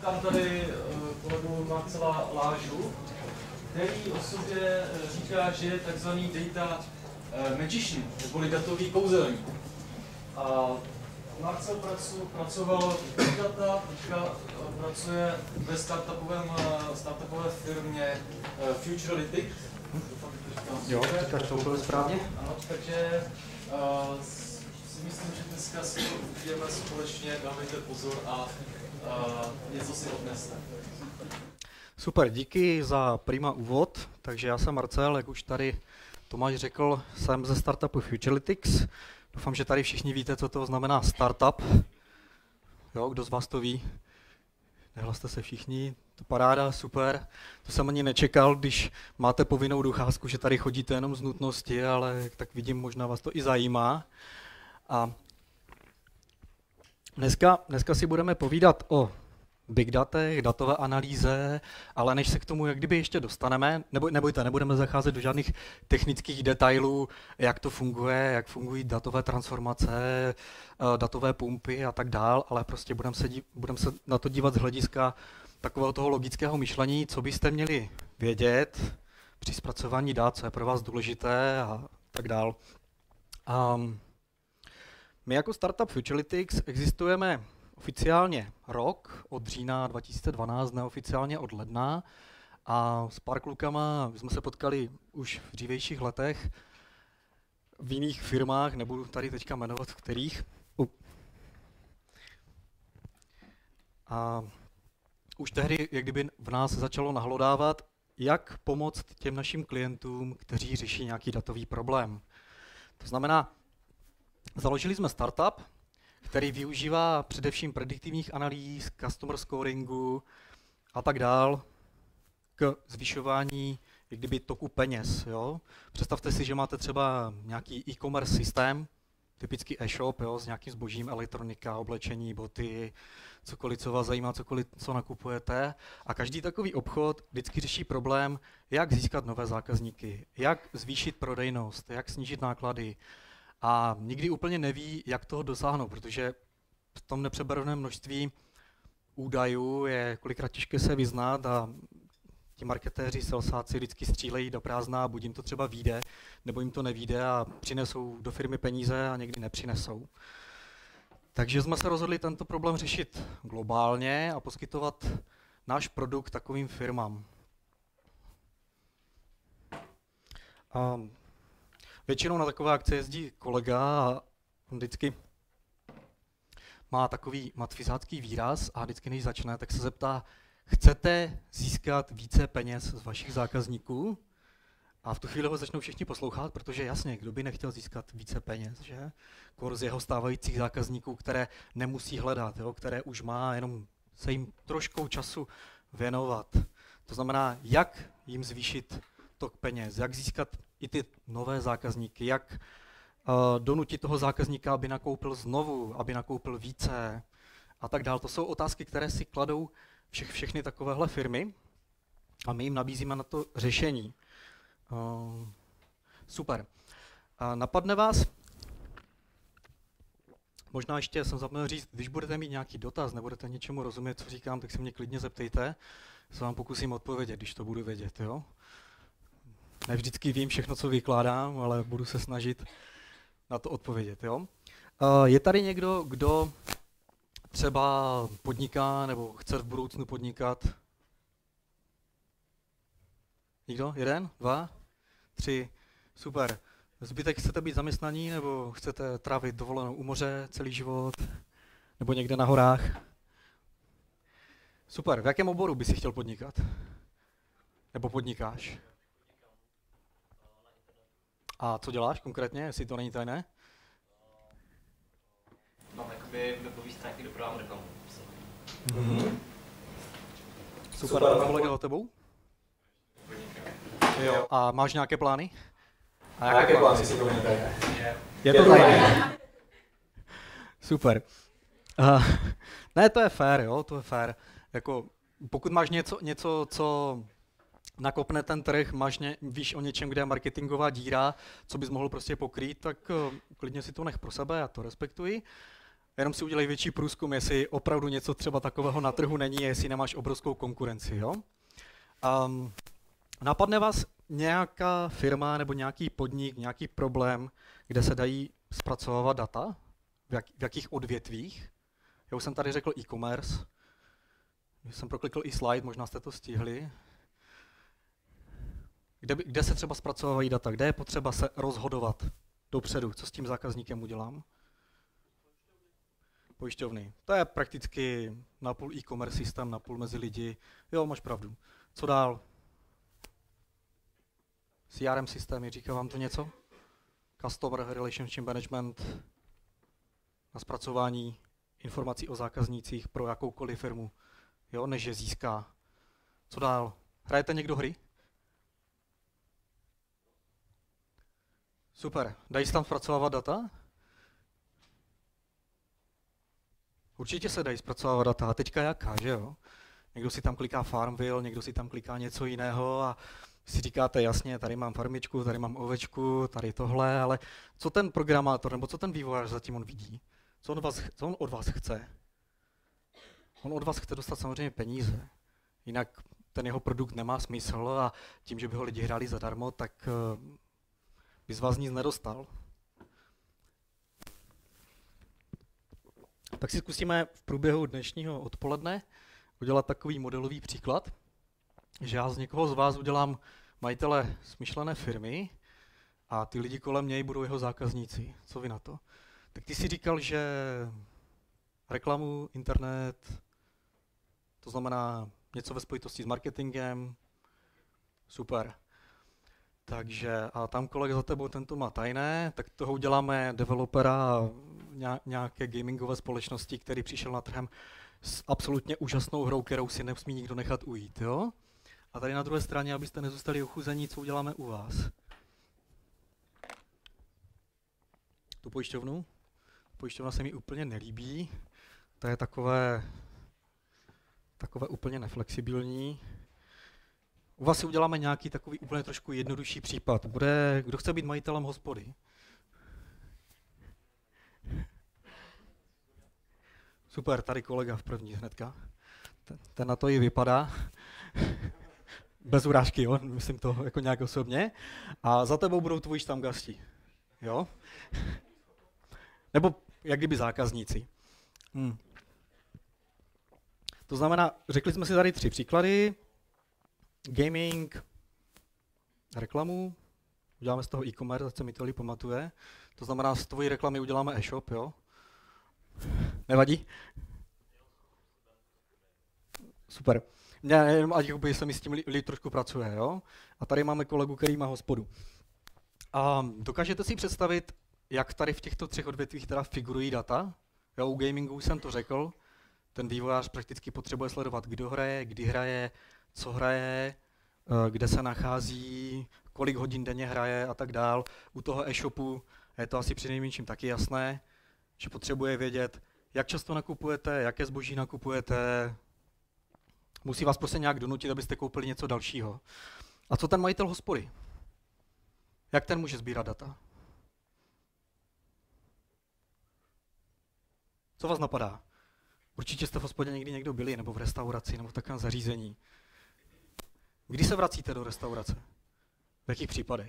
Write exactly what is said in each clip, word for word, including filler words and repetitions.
vítám tady kolegu Marcela Lážu, který o sobě říká, že je takzvaný data magician, neboli datový kouzelník. A Marcel pracu, pracoval v Big Data, teďka pracuje ve startupovém, startupové firmě Futurelytic. Jo, říkáš to úplně správně. Ano, takže uh, si myslím, že dneska si to užijeme společně, dávejte pozor a uh, něco si odneste. Super, díky za prima úvod. Takže já jsem Marcel, jak už tady Tomáš řekl, jsem ze startupu Futurelytic. Doufám, že tady všichni víte, co to znamená startup. Jo, kdo z vás to ví? Nehlaste se všichni, to paráda, super. To jsem ani nečekal, když máte povinnou docházku, že tady chodíte jenom z nutnosti, ale tak vidím, možná vás to i zajímá. A dneska, dneska si budeme povídat o big datech, datové analýze, ale než se k tomu jak kdyby ještě dostaneme, nebo, nebojte, nebudeme zacházet do žádných technických detailů, jak to funguje, jak fungují datové transformace, datové pumpy a tak dál, ale prostě budeme se, budem se na to dívat z hlediska takového toho logického myšlení, co byste měli vědět při zpracování dat, co je pro vás důležité a tak dál. Um, my jako startup Futurelytic existujeme oficiálně rok, od října dva tisíce dvanáct, neoficiálně od ledna. A s pár klukama jsme se potkali už v dřívějších letech v jiných firmách, nebudu tady teďka jmenovat v kterých. Uh. A už tehdy, jak kdyby v nás začalo nahlodávat, jak pomoct těm našim klientům, kteří řeší nějaký datový problém. To znamená, založili jsme startup, který využívá především prediktivních analýz, customer scoringu a tak dál k zvyšování jak kdyby toku peněz. Jo? Představte si, že máte třeba nějaký e-commerce systém, typicky e-shop, jo, s nějakým zbožím, elektronika, oblečení, boty, cokoliv, co vás zajímá, cokoliv, co nakupujete. A každý takový obchod vždycky řeší problém, jak získat nové zákazníky, jak zvýšit prodejnost, jak snížit náklady. A nikdy úplně neví, jak toho dosáhnout, protože v tom nepřeberném množství údajů je kolikrát těžké se vyznat a ti marketéři, salesáci vždycky střílejí do prázdna, buď jim to třeba vyjde, nebo jim to nevyjde a přinesou do firmy peníze a někdy nepřinesou. Takže jsme se rozhodli tento problém řešit globálně a poskytovat náš produkt takovým firmám. A většinou na takové akce jezdí kolega a on vždycky má takový matfizácký výraz a vždycky než začne, tak se zeptá, chcete získat více peněz z vašich zákazníků? A v tu chvíli ho začnou všichni poslouchat, protože jasně, kdo by nechtěl získat více peněz, že? Kor z jeho stávajících zákazníků, které nemusí hledat, jo? Které už má, jenom se jim troškou času věnovat. To znamená, jak jim zvýšit tok peněz, jak získat i ty nové zákazníky, jak uh, donutit toho zákazníka, aby nakoupil znovu, aby nakoupil více a tak dále. To jsou otázky, které si kladou všech, všechny takovéhle firmy a my jim nabízíme na to řešení. Uh, super. Uh, napadne vás, možná ještě jsem zapomněl říct, když budete mít nějaký dotaz, nebudete něčemu rozumět, co říkám, tak se mě klidně zeptejte, se vám pokusím odpovědět, když to budu vědět. Jo? Ne vždycky vím všechno, co vykládám, ale budu se snažit na to odpovědět. Jo? Uh, je tady někdo, kdo třeba podniká nebo chce v budoucnu podnikat? Nikdo? Jeden? Dva? Tři? Super. Zbytek chcete být zaměstnaní nebo chcete trávit dovolenou u moře celý život? Nebo někde na horách? Super. V jakém oboru by si chtěl podnikat? Nebo podnikáš? A co děláš konkrétně, jestli to není tajné? Mám jakoby webový stránky, kde prodávám reklamu. Mm-hmm. Super, a kolega za tebou? Jo. A máš nějaké plány? A jaké, jaké plány si to není tajné? Je to tajné. Super. Uh, ne, to je fér, jo, to je fér. Jako, pokud máš něco, něco, co nakopne ten trh, máš ně, víš o něčem, kde je marketingová díra, co bys mohl prostě pokrýt, tak uh, klidně si to nech pro sebe, já to respektuji. Jenom si udělej větší průzkum, jestli opravdu něco třeba takového na trhu není, jestli nemáš obrovskou konkurenci. Jo? Um, napadne vás nějaká firma nebo nějaký podnik, nějaký problém, kde se dají zpracovávat data? V, jak, v jakých odvětvích? Já už jsem tady řekl e-commerce. Když jsem proklikl i slide, možná jste to stihli. Kde, kde se třeba zpracovávají data? Kde je potřeba se rozhodovat dopředu? Co s tím zákazníkem udělám? Pojišťovny. To je prakticky napůl e-commerce systém, napůl mezi lidi. Jo, máš pravdu. Co dál? C R M systémy, říká vám to něco? Customer Relationship Management na zpracování informací o zákaznících pro jakoukoliv firmu, jo, než je získá. Co dál? Hrajete někdo hry? Super. Dají se tam zpracovávat data? Určitě se dají zpracovávat data. A teďka jaká, že jo? Někdo si tam kliká Farmville, někdo si tam kliká něco jiného a si říkáte, jasně, tady mám farmičku, tady mám ovečku, tady tohle, ale co ten programátor nebo co ten vývojář zatím on vidí? Co on, vás, co on od vás chce? On od vás chce dostat samozřejmě peníze. Jinak ten jeho produkt nemá smysl a tím, že by ho lidi hráli zadarmo, tak uh, by z vás nic nedostal. Tak si zkusíme v průběhu dnešního odpoledne udělat takový modelový příklad, že já z někoho z vás udělám majitele smyšlené firmy a ty lidi kolem něj budou jeho zákazníci. Co vy na to? Tak ty jsi říkal, že reklamu, internet, to znamená něco ve spojitosti s marketingem, super. Takže a tam kolega za tebou tento má tajné, tak toho uděláme developera nějaké gamingové společnosti, který přišel na trhem s absolutně úžasnou hrou, kterou si nesmí nikdo nechat ujít. Jo? A tady na druhé straně, abyste nezůstali ochuzení, co uděláme u vás. Tu pojišťovnu? Pojišťovna se mi úplně nelíbí, to je takové, takové úplně neflexibilní. U vás si uděláme nějaký takový úplně trošku jednodušší případ. Bude, kdo chce být majitelem hospody? Super, tady kolega v první hnedka. Ten, ten na to i vypadá. Bez urážky, jo? Myslím to jako nějak osobně. A za tebou budou tvoji štamgasti. Jo? Nebo jak kdyby zákazníci. Hmm. To znamená, řekli jsme si tady tři příklady. Gaming, reklamu, uděláme z toho e-commerce, ať se mi to líp pamatuje. To znamená, z tvojí reklamy uděláme e-shop, jo? Nevadí? Super. Mě jenom, ať se mi s tím líp trošku pracuje, jo? A tady máme kolegu, který má hospodu. A dokážete si představit, jak tady v těchto třech odvětvích teda figurují data? Jo, u gamingu už jsem to řekl. Ten vývojář prakticky potřebuje sledovat, kdo hraje, kdy hraje, co hraje, kde se nachází, kolik hodin denně hraje a tak dál. U toho e-shopu je to asi přinejmenším taky jasné, že potřebuje vědět, jak často nakupujete, jaké zboží nakupujete. Musí vás prostě nějak donutit, abyste koupili něco dalšího. A co ten majitel hospody? Jak ten může sbírat data? Co vás napadá? Určitě jste v hospodě někdy někdo byli, nebo v restauraci, nebo v takovém zařízení. Kdy se vracíte do restaurace? V jakých případech?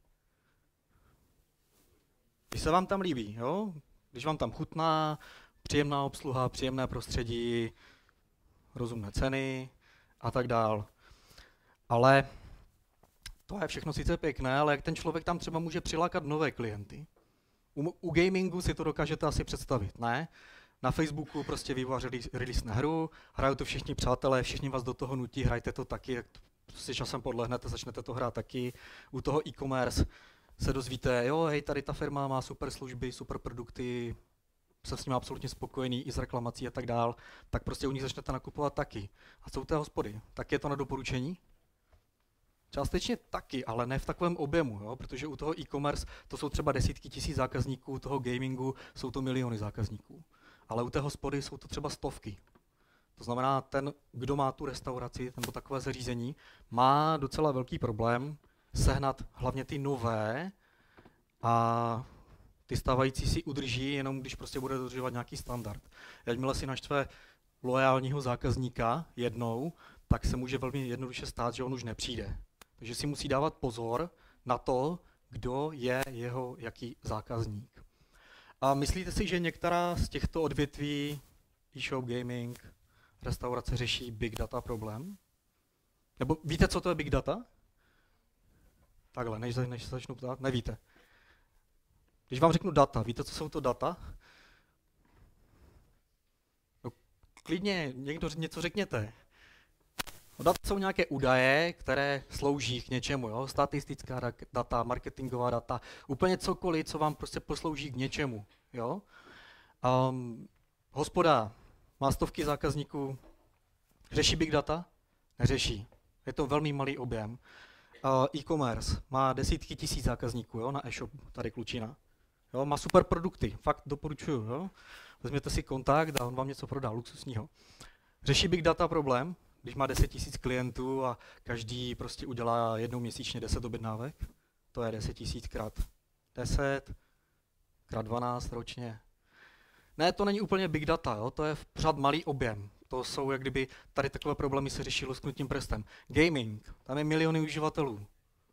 Když se vám tam líbí, jo? Když vám tam chutná, příjemná obsluha, příjemné prostředí, rozumné ceny a tak dál. Ale to je všechno sice pěkné, ale jak ten člověk tam třeba může přilákat nové klienty? U, u gamingu si to dokážete asi představit, ne? Na Facebooku prostě vývojář release na hru, hrajou to všichni přátelé, všichni vás do toho nutí, hrajte to taky, jak si časem podlehnete, začnete to hrát taky. U toho e-commerce se dozvíte, jo, hej, tady ta firma má super služby, super produkty, jsem s nimi absolutně spokojený, i s reklamací a tak dál, tak prostě u nich začnete nakupovat taky. A co u té hospody? Tak je to na doporučení? Částečně taky, ale ne v takovém objemu, jo? Protože u toho e-commerce to jsou třeba desítky tisíc zákazníků, u toho gamingu jsou to miliony zákazníků. Ale u té hospody jsou to třeba stovky. To znamená, ten, kdo má tu restauraci nebo takové zařízení, má docela velký problém sehnat hlavně ty nové a Ty stávající si udrží, jenom když prostě bude dodržovat nějaký standard. Jakmile si naštve loajálního zákazníka jednou, tak se může velmi jednoduše stát, že on už nepřijde. Takže si musí dávat pozor na to, kdo je jeho jaký zákazník. A myslíte si, že některá z těchto odvětví, e-shop, gaming, restaurace řeší big data problém? Nebo víte, co to je big data? Takhle, než, než se začnu ptát, nevíte. Když vám řeknu data, víte, co jsou to data? No, klidně, někdo něco řekněte. No, data jsou nějaké údaje, které slouží k něčemu, jo? Statistická data, marketingová data, úplně cokoliv, co vám prostě poslouží k něčemu. Jo? Um, hospoda má stovky zákazníků, řeší big data? Neřeší. Je to velmi malý objem. Uh, e-commerce má desítky tisíc zákazníků, jo? Na e-shop, tady Klučina. Jo? Má super produkty, fakt doporučuju. Jo? Vezměte si kontakt a on vám něco prodá luxusního. Řeší big data problém? Když má deset tisíc klientů a každý prostě udělá jednou měsíčně deset objednávek, to je deset tisíc krát deset, krát dvanáct ročně. Ne, to není úplně big data, jo? To je pořád malý objem. To jsou, jak kdyby tady takové problémy se řeší lusknutím prstem. Gaming, tam je miliony uživatelů.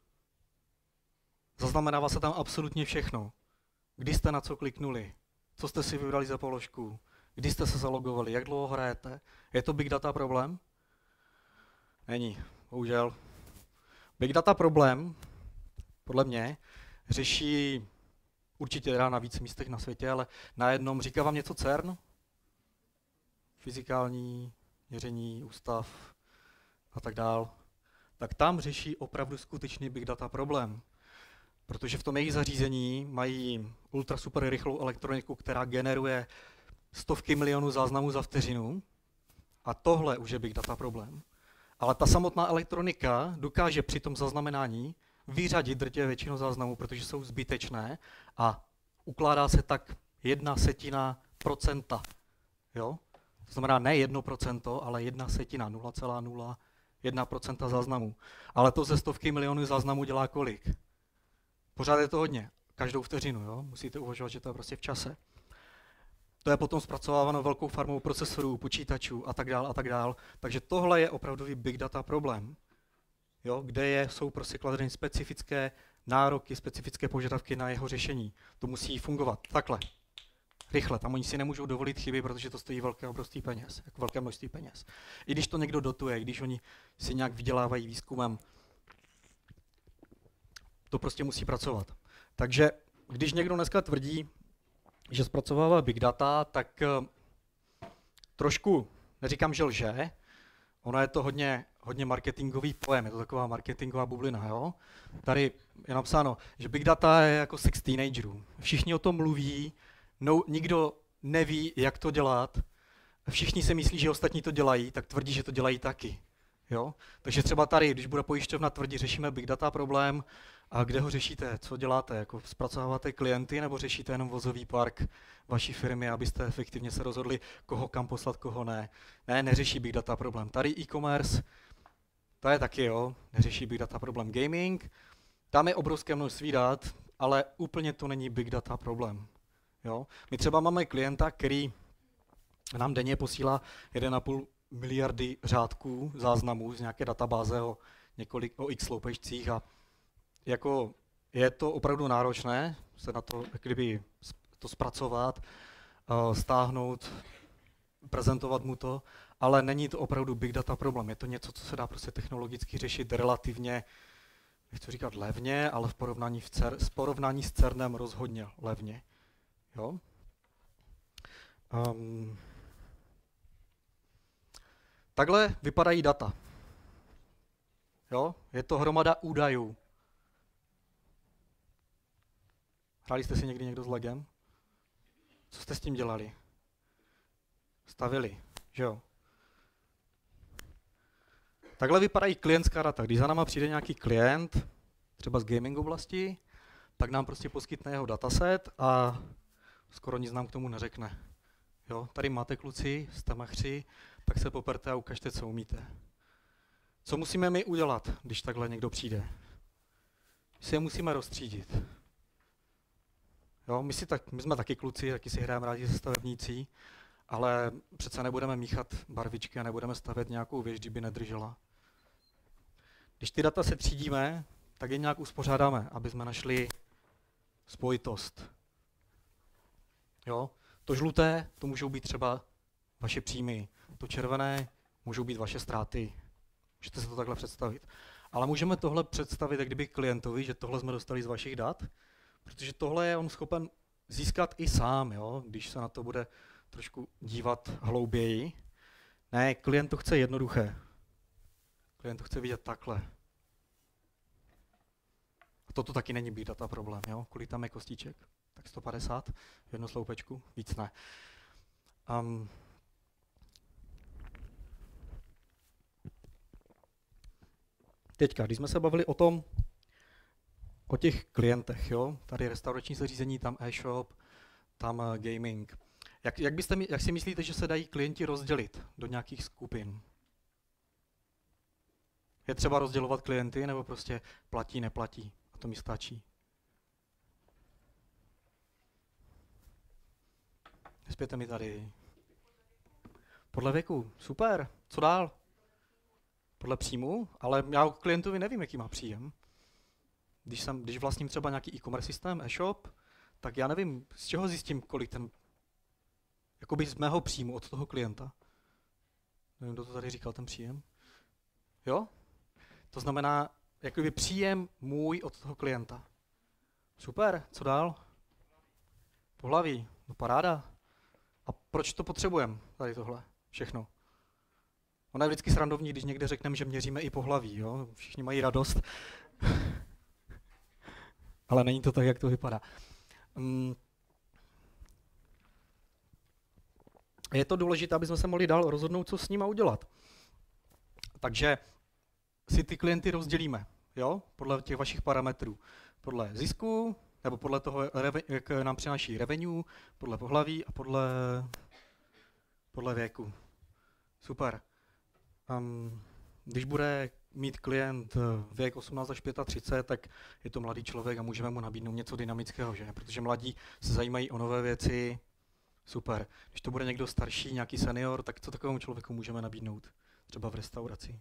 Zaznamenává se tam absolutně všechno. Kdy jste na co kliknuli, co jste si vybrali za položku, kdy jste se zalogovali, jak dlouho hrajete. Je to big data problém? Není, bohužel. Big data problém, podle mě, řeší určitě teda na více místech na světě, ale na jednom, říká vám něco CERN? Fyzikální měření, ústav a tak dál. Tak tam řeší opravdu skutečný big data problém. Protože v tom jejich zařízení mají ultra super rychlou elektroniku, která generuje stovky milionů záznamů za vteřinu. A tohle už je big data problém. Ale ta samotná elektronika dokáže při tom zaznamenání vyřadit drtivě většinu záznamů, protože jsou zbytečné a ukládá se tak jedna setina procenta. Jo? To znamená ne jedno procento, ale jedna setina, nula celá nula jedna procenta záznamů. Ale to ze stovky milionů záznamů dělá kolik? Pořád je to hodně, každou vteřinu, jo? Musíte uvažovat, že to je prostě v čase. To je potom zpracováváno velkou farmou procesorů, počítačů a tak dál a tak dál. Takže tohle je opravdový big data problém, jo? Kde je, jsou prostě kladeny specifické nároky, specifické požadavky na jeho řešení. To musí fungovat takhle, rychle. Tam oni si nemůžou dovolit chyby, protože to stojí velké obrovský peněz, jako velké množství peněz. I když to někdo dotuje, když oni si nějak vydělávají výzkumem, to prostě musí pracovat. Takže když někdo dneska tvrdí, že zpracovává big data, tak uh, trošku, neříkám, že lže, ono je to hodně, hodně marketingový pojem, je to taková marketingová bublina. Jo? Tady je napsáno, že big data je jako sex teenagerů. Všichni o tom mluví, no, nikdo neví, jak to dělat, všichni se myslí, že ostatní to dělají, tak tvrdí, že to dělají taky. Jo? Takže třeba tady, když bude pojišťovna tvrdit, řešíme big data problém, a kde ho řešíte? Co děláte? Jako zpracováváte klienty nebo řešíte jenom vozový park vaší firmy, abyste efektivně se rozhodli, koho kam poslat, koho ne? Ne, neřeší big data problém. Tady e-commerce, to je taky, jo, neřeší big data problém. Gaming, tam je obrovské množství dat, ale úplně to není big data problém. Jo? My třeba máme klienta, který nám denně posílá jedna celá pět miliardy řádků záznamů z nějaké databáze o několik o x sloupečcích a jako je to opravdu náročné se na to, jak kdyby to zpracovat, stáhnout, prezentovat mu to, ale není to opravdu big data problém. Je to něco, co se dá prostě technologicky řešit relativně, nechci říkat levně, ale v porovnání, v cer, v porovnání s CERNem rozhodně levně. Jo? Um, takhle vypadají data. Jo? Je to hromada údajů. Hráli jste si někdy někdo s legem? Co jste s tím dělali? Stavili, že jo? Takhle vypadají klientská data. Když za náma přijde nějaký klient, třeba z gaming oblasti, tak nám prostě poskytne jeho dataset a skoro nic nám k tomu neřekne. Jo? Tady máte kluci, jste machři, tak se poperte a ukažte, co umíte. Co musíme my udělat, když takhle někdo přijde? Si je musíme rozstřídit. Jo, my, si tak, my jsme taky kluci, taky si hrajeme rádi se stavebnící, ale přece nebudeme míchat barvičky a nebudeme stavět nějakou věž, kdyby nedržela. Když ty data se třídíme, tak je nějak uspořádáme, aby jsme našli spojitost. Jo? To žluté, to můžou být třeba vaše příjmy. To červené můžou být vaše ztráty. Můžete si to takhle představit. Ale můžeme tohle představit jak kdyby klientovi, že tohle jsme dostali z vašich dat, protože tohle je on schopen získat i sám, jo? Když se na to bude trošku dívat hlouběji. Ne, klient to chce jednoduché. Klient to chce vidět takhle. A toto taky není big data problém, jo? Kolik tam je kostiček? Tak sto padesát v jednu sloupečku? Víc ne. Um, teďka, když jsme se bavili o tom, o těch klientech, jo? Tady restaurační zařízení, tam e-shop, tam uh, gaming. Jak, jak, byste, jak si myslíte, že se dají klienti rozdělit do nějakých skupin? Je třeba rozdělovat klienty, nebo prostě platí, neplatí? A to mi stačí. Nespěte mi tady. Podle věku, super, co dál? Podle příjmu, ale já o klientovi nevím, jaký má příjem. Když, jsem, když vlastním třeba nějaký e-commerce systém, e-shop, tak já nevím, z čeho zjistím, kolik ten, jakoby z mého příjmu od toho klienta. Nevím, kdo to tady říkal, ten příjem. Jo? To znamená, jakoby příjem můj od toho klienta. Super, co dál? Pohlaví, no paráda. A proč to potřebujeme, tady tohle, všechno? Ono je vždycky srandovní, když někde řekneme, že měříme i pohlaví, jo? Všichni mají radost. Ale není to tak, jak to vypadá. Um, je to důležité, aby jsme se mohli dál rozhodnout, co s nima udělat. Takže si ty klienty rozdělíme, jo? Podle těch vašich parametrů. Podle zisku, nebo podle toho, jak nám přináší revenue, podle pohlaví a podle, podle věku. Super. Um, když bude mít klient věk osmnáct až třicet pět, tak je to mladý člověk a můžeme mu nabídnout něco dynamického, že? Protože mladí se zajímají o nové věci. Super. Když to bude někdo starší, nějaký senior, tak co takovému člověku můžeme nabídnout? Třeba v restauraci.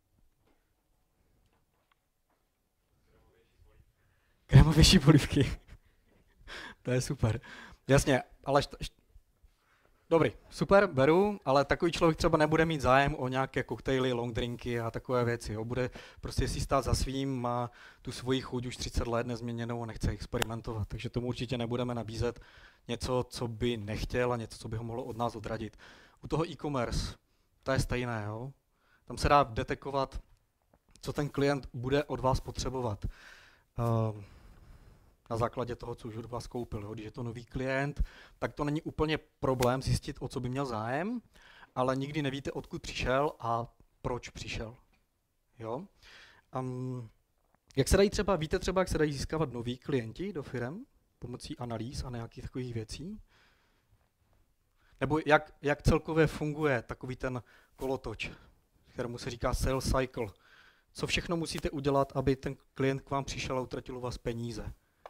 Krémovější polívky. To je super. Jasně, ale št- št- dobrý, super, beru, ale takový člověk třeba nebude mít zájem o nějaké koktejly, long drinky a takové věci. Jo. Bude prostě si stát za svým, má tu svoji chuť už třicet let nezměněnou a nechce experimentovat. Takže tomu určitě nebudeme nabízet něco, co by nechtěl a něco, co by ho mohlo od nás odradit. U toho e-commerce, to je stejné. Jo. Tam se dá detekovat, co ten klient bude od vás potřebovat. Uh, na základě toho, co už od vás koupil. Jo. Když je to nový klient, tak to není úplně problém zjistit, o co by měl zájem, ale nikdy nevíte, odkud přišel a proč přišel. Jo. Um, jak se dají třeba, víte třeba, jak se dají získávat noví klienti do firem pomocí analýz a nějakých takových věcí? Nebo jak, jak celkově funguje takový ten kolotoč, kterému se říká sales cycle? Co všechno musíte udělat, aby ten klient k vám přišel a utratil u vás peníze?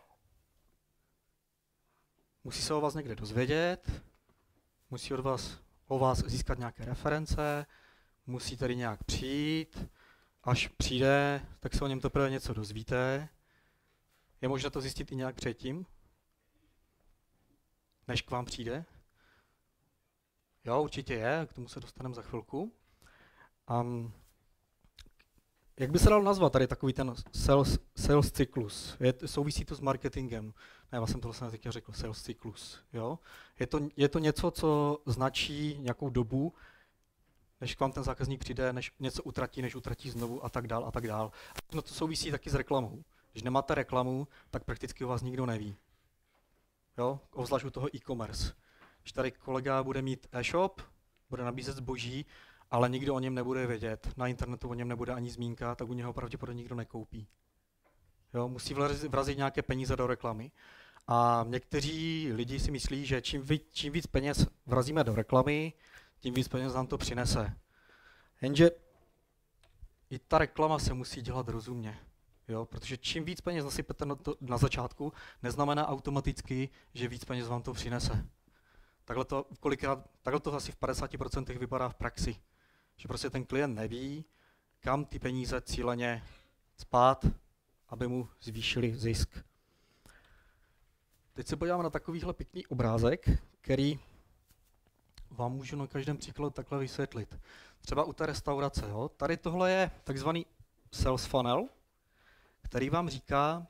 Musí se o vás někde dozvědět, musí od vás, o vás získat nějaké reference, musí tady nějak přijít, až přijde, tak se o něm teprve něco dozvíte. Je možné to zjistit i nějak předtím, než k vám přijde? Jo, určitě je, k tomu se dostaneme za chvilku. Um, Jak by se dal nazvat tady takový ten sales, sales cyklus? Je, souvisí to s marketingem. Ne, já jsem tohle jsem teď řekl, sales cyklus. Jo? Je, to, je to něco, co značí nějakou dobu, než k vám ten zákazník přijde, než něco utratí, než utratí znovu a tak dál a tak dál. No to souvisí taky s reklamou. Když nemáte reklamu, tak prakticky o vás nikdo neví. Jo? Obzvlášť u toho e-commerce. Když tady kolega bude mít e-shop, bude nabízet zboží, ale nikdo o něm nebude vědět, na internetu o něm nebude ani zmínka, tak u něho pravděpodobně nikdo nekoupí. Jo, musí vrazit nějaké peníze do reklamy. A někteří lidi si myslí, že čím víc, čím víc peněz vrazíme do reklamy, tím víc peněz nám to přinese. Jenže i ta reklama se musí dělat rozumně. Jo? Protože čím víc peněz nasypete na, to, na začátku, neznamená automaticky, že víc peněz vám to přinese. Takhle to, kolikrát, takhle to asi v padesáti procentech vypadá v praxi. Že prostě ten klient neví, kam ty peníze cíleně spát, aby mu zvýšili zisk. Teď se podíváme na takovýhle pěkný obrázek, který vám můžu na každém příkladu takhle vysvětlit. Třeba u té restaurace. Jo? Tady tohle je takzvaný sales funnel, který vám říká,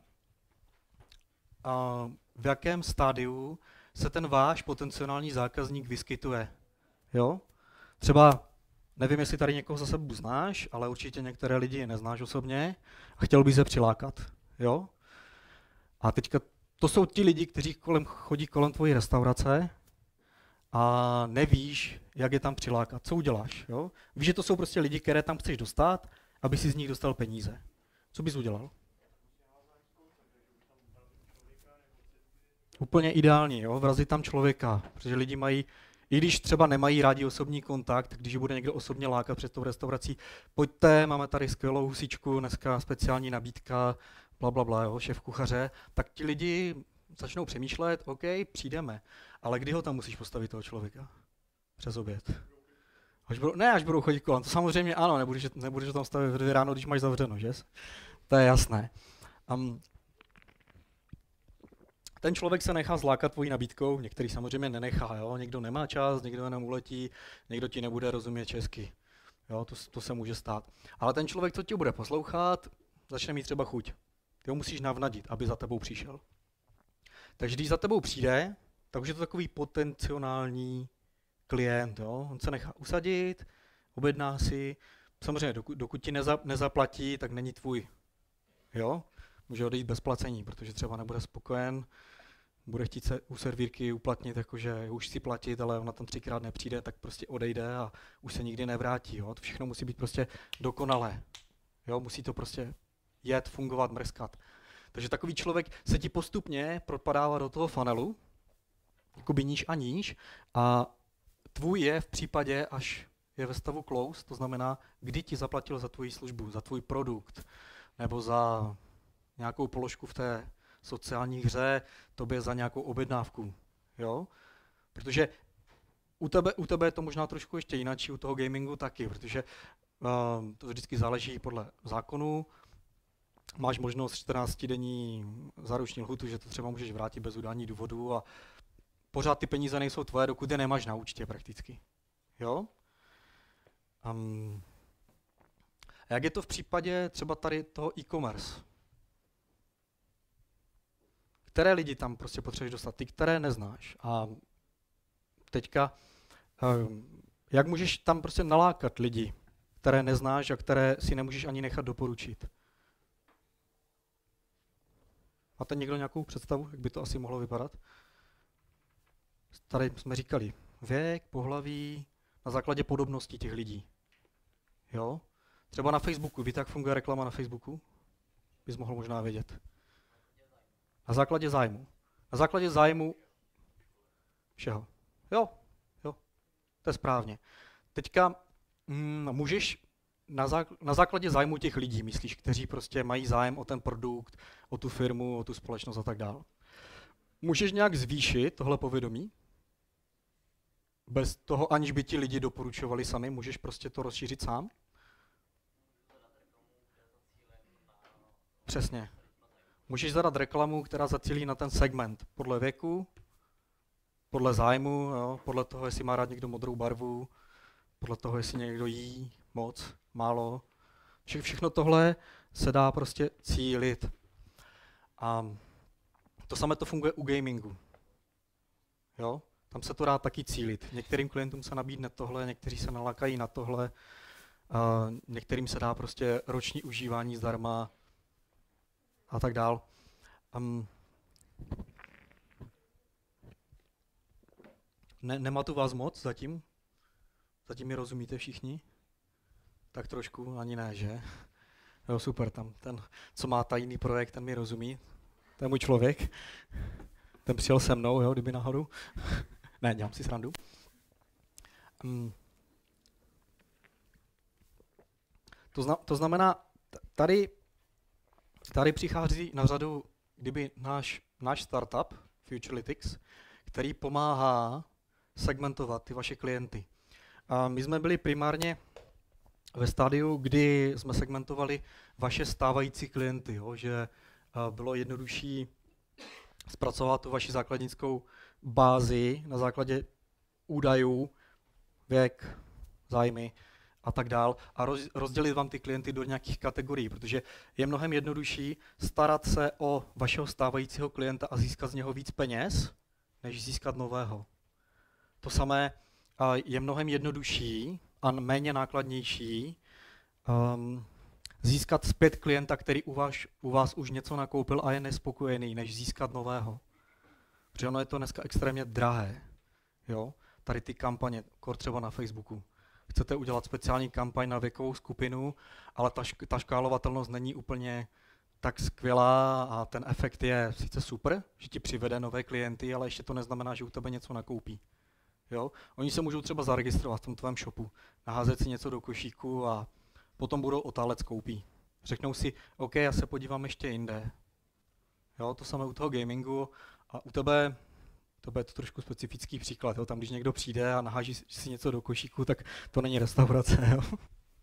a v jakém stádiu se ten váš potenciální zákazník vyskytuje. Jo? Třeba, nevím, jestli tady někoho za sebou znáš, ale určitě některé lidi neznáš osobně a chtěl bys je přilákat. Jo? A teďka to jsou ti lidi, kteří kolem, chodí kolem tvojí restaurace a nevíš, jak je tam přilákat. Co uděláš? Jo? Víš, že to jsou prostě lidi, které tam chceš dostat, aby si z nich dostal peníze. Co bys udělal? Úplně ideální, jo? Vrazit tam člověka, protože lidi mají, i když třeba nemají rádi osobní kontakt, když bude někdo osobně lákat před tou restaurací, pojďte, máme tady skvělou husičku, dneska speciální nabídka, bla, bla, bla, jo, šéf kuchaře, tak ti lidi začnou přemýšlet, OK, přijdeme, ale kdy ho tam musíš postavit toho člověka? Přes oběd. Až budou, ne, až budou chodit kolem, to samozřejmě ano, nebudeš, nebudeš tam stavit v dvě ráno, když máš zavřeno, že? To je jasné. Um, ten člověk se nechá zlákat tvojí nabídkou, některý samozřejmě nenechá, jo? Někdo nemá čas, někdo jenom uletí, někdo ti nebude rozumět česky. Jo? To, to se může stát. Ale ten člověk, co ti bude poslouchat, začne mít třeba chuť. Ty ho musíš navnadit, aby za tebou přišel. Takže když za tebou přijde, tak už je to takový potenciální klient. Jo? On se nechá usadit, objedná si, samozřejmě dokud, dokud ti neza, nezaplatí, tak není tvůj. Jo? Může odejít bez placení, protože třeba nebude spokojen, bude chtít se u servírky uplatnit, jakože už si platit, ale ona tam třikrát nepřijde, tak prostě odejde a už se nikdy nevrátí. Jo? To všechno musí být prostě dokonalé. Jo? Musí to prostě jet, fungovat, mrskat. Takže takový člověk se ti postupně propadává do toho funnelu, jakoby níž a níž, a tvůj je v případě, až je ve stavu close, to znamená, kdy ti zaplatil za tvoji službu, za tvůj produkt, nebo za nějakou položku v té sociální hře, tobě za nějakou objednávku. Jo? Protože u tebe, u tebe je to možná trošku ještě jinak, u toho gamingu taky, protože uh, to vždycky záleží podle zákonu. Máš možnost čtrnáctidenní záruční lhůtu, že to třeba můžeš vrátit bez udání důvodu a pořád ty peníze nejsou tvoje, dokud je nemáš na účtě prakticky. Jo? Um, a jak je to v případě třeba tady toho e-commerce? Které lidi tam prostě potřebuješ dostat? Ty, které neznáš. A teďka, um, jak můžeš tam prostě nalákat lidi, které neznáš a které si nemůžeš ani nechat doporučit? Máte někdo nějakou představu, jak by to asi mohlo vypadat? Tady jsme říkali věk, pohlaví, na základě podobnosti těch lidí. Jo? Třeba na Facebooku, víte, jak funguje reklama na Facebooku? Bys mohl možná vědět. Na základě zájmu. Na základě zájmu všeho. Jo, jo, to je správně. Teďka mm, můžeš na, zák- na základě zájmu těch lidí, myslíš, kteří prostě mají zájem o ten produkt, o tu firmu, o tu společnost a tak dále. Můžeš nějak zvýšit tohle povědomí? Bez toho, aniž by ti lidi doporučovali sami, můžeš prostě to rozšířit sám? Přesně. Můžeš zadat reklamu, která zacílí na ten segment podle věku, podle zájmu, jo, podle toho, jestli má rád někdo modrou barvu, podle toho, jestli někdo jí moc, málo. Vše, všechno tohle se dá prostě cílit. A to samé to funguje u gamingu. Jo? Tam se to dá taky cílit. Některým klientům se nabídne tohle, někteří se nalákají na tohle, a některým se dá prostě roční užívání zdarma a tak dál. Um, ne, nemá tu vás moc zatím? Zatím mi rozumíte všichni? Tak trošku, ani ne, že? Jo, super, tam ten, co má tajný projekt, ten mi rozumí. To je můj člověk. Ten přijel se mnou, jo, kdyby náhodou. Ne, dělám si srandu. Um, to, zna, to znamená, tady Tady přichází na řadu kdyby náš, náš startup Futurelytics, který pomáhá segmentovat ty vaše klienty. A my jsme byli primárně ve stádiu, kdy jsme segmentovali vaše stávající klienty, jo, že bylo jednodušší zpracovat tu vaši základnickou bázi na základě údajů, věk, zájmy a tak dál a roz, rozdělit vám ty klienty do nějakých kategorií, protože je mnohem jednodušší starat se o vašeho stávajícího klienta a získat z něho víc peněz, než získat nového. To samé je mnohem jednodušší a méně nákladnější um, získat zpět klienta, který u vás, u vás už něco nakoupil a je nespokojený, než získat nového. Protože ono je to dneska extrémně drahé. Jo? Tady ty kampaně, kor třeba na Facebooku. Chcete udělat speciální kampaň na věkovou skupinu, ale ta, šk- ta škálovatelnost není úplně tak skvělá a ten efekt je sice super, že ti přivede nové klienty, ale ještě to neznamená, že u tebe něco nakoupí. Jo? Oni se můžou třeba zaregistrovat v tom tvém shopu, naházet si něco do košíku a potom budou otálet koupí. Řeknou si, OK, já se podívám ještě jinde. Jo, to samé u toho gamingu a u tebe, to je to trošku specifický příklad. Jo? Tam, když někdo přijde a naháží si něco do košíku, tak to není restaurace. Jo?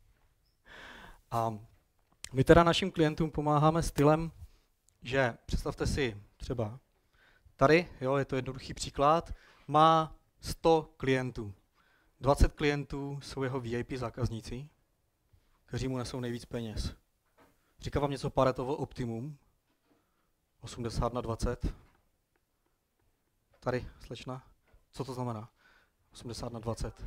A my teda našim klientům pomáháme stylem, že představte si třeba tady, jo, je to jednoduchý příklad, má sto klientů. dvacet klientů jsou jeho V I P zákazníci, kteří mu nesou nejvíc peněz. Říká vám něco Paretovo optimum? osmdesát na dvacet. Tady, slečna. Co to znamená? osmdesát na dvacet.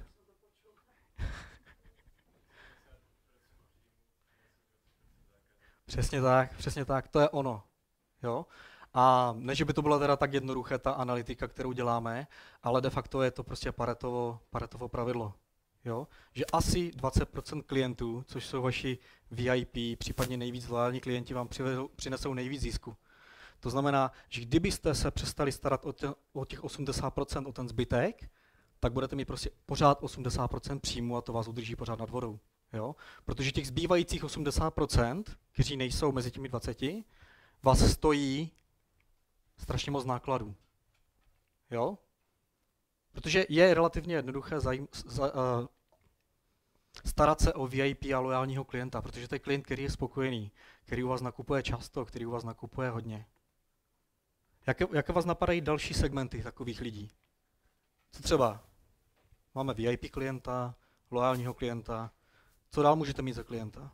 Přesně tak, přesně tak, to je ono. Jo? A ne, že by to byla teda tak jednoduché, ta analytika, kterou děláme, ale de facto je to prostě Paretovo, Paretovo pravidlo. Jo? Že asi dvacet procent klientů, což jsou vaši V I P, případně nejvíc loajální klienti, vám přivedou, přinesou nejvíc zisku. To znamená, že kdybyste se přestali starat o, tě, o těch osmdesát procent, o ten zbytek, tak budete mít prostě pořád osmdesát procent příjmu a to vás udrží pořád nad vodou. Jo? Protože těch zbývajících osmdesát procent, kteří nejsou mezi těmi dvaceti, vás stojí strašně moc nákladů. Jo? Protože je relativně jednoduché zajím, za, uh, starat se o V I P a loajálního klienta, protože to je klient, který je spokojený, který u vás nakupuje často, který u vás nakupuje hodně. Jaké, jaké vás napadají další segmenty takových lidí? Co třeba? Máme V I P klienta, loajálního klienta. Co dál můžete mít za klienta?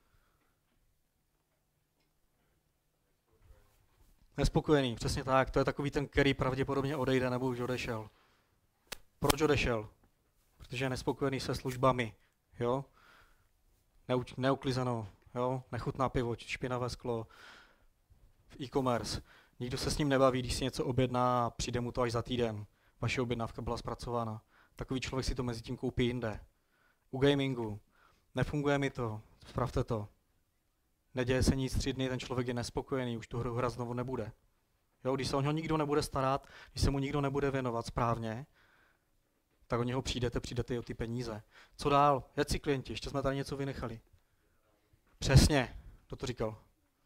Nespokojený, přesně tak. To je takový ten, který pravděpodobně odejde nebo už odešel. Proč odešel? Protože je nespokojený se službami. Jo? Neuč, neuklizeno, jo? Nechutná pivo, špinavé sklo, v e-commerce. Nikdo se s ním nebaví, když si něco objedná a přijde mu to až za týden. Vaše objednávka byla zpracována. Takový člověk si to mezi tím koupí jinde. U gamingu. Nefunguje mi to, spravte to. Neděje se nic tři dny, ten člověk je nespokojený, už tu hru hrát znovu nebude. Jo, když se o něho nikdo nebude starat, když se mu nikdo nebude věnovat správně, tak o něho přijdete, přijdete i o ty peníze. Co dál? Jací klienti? Ještě jsme tady něco vynechali. Přesně, kdo to říkal?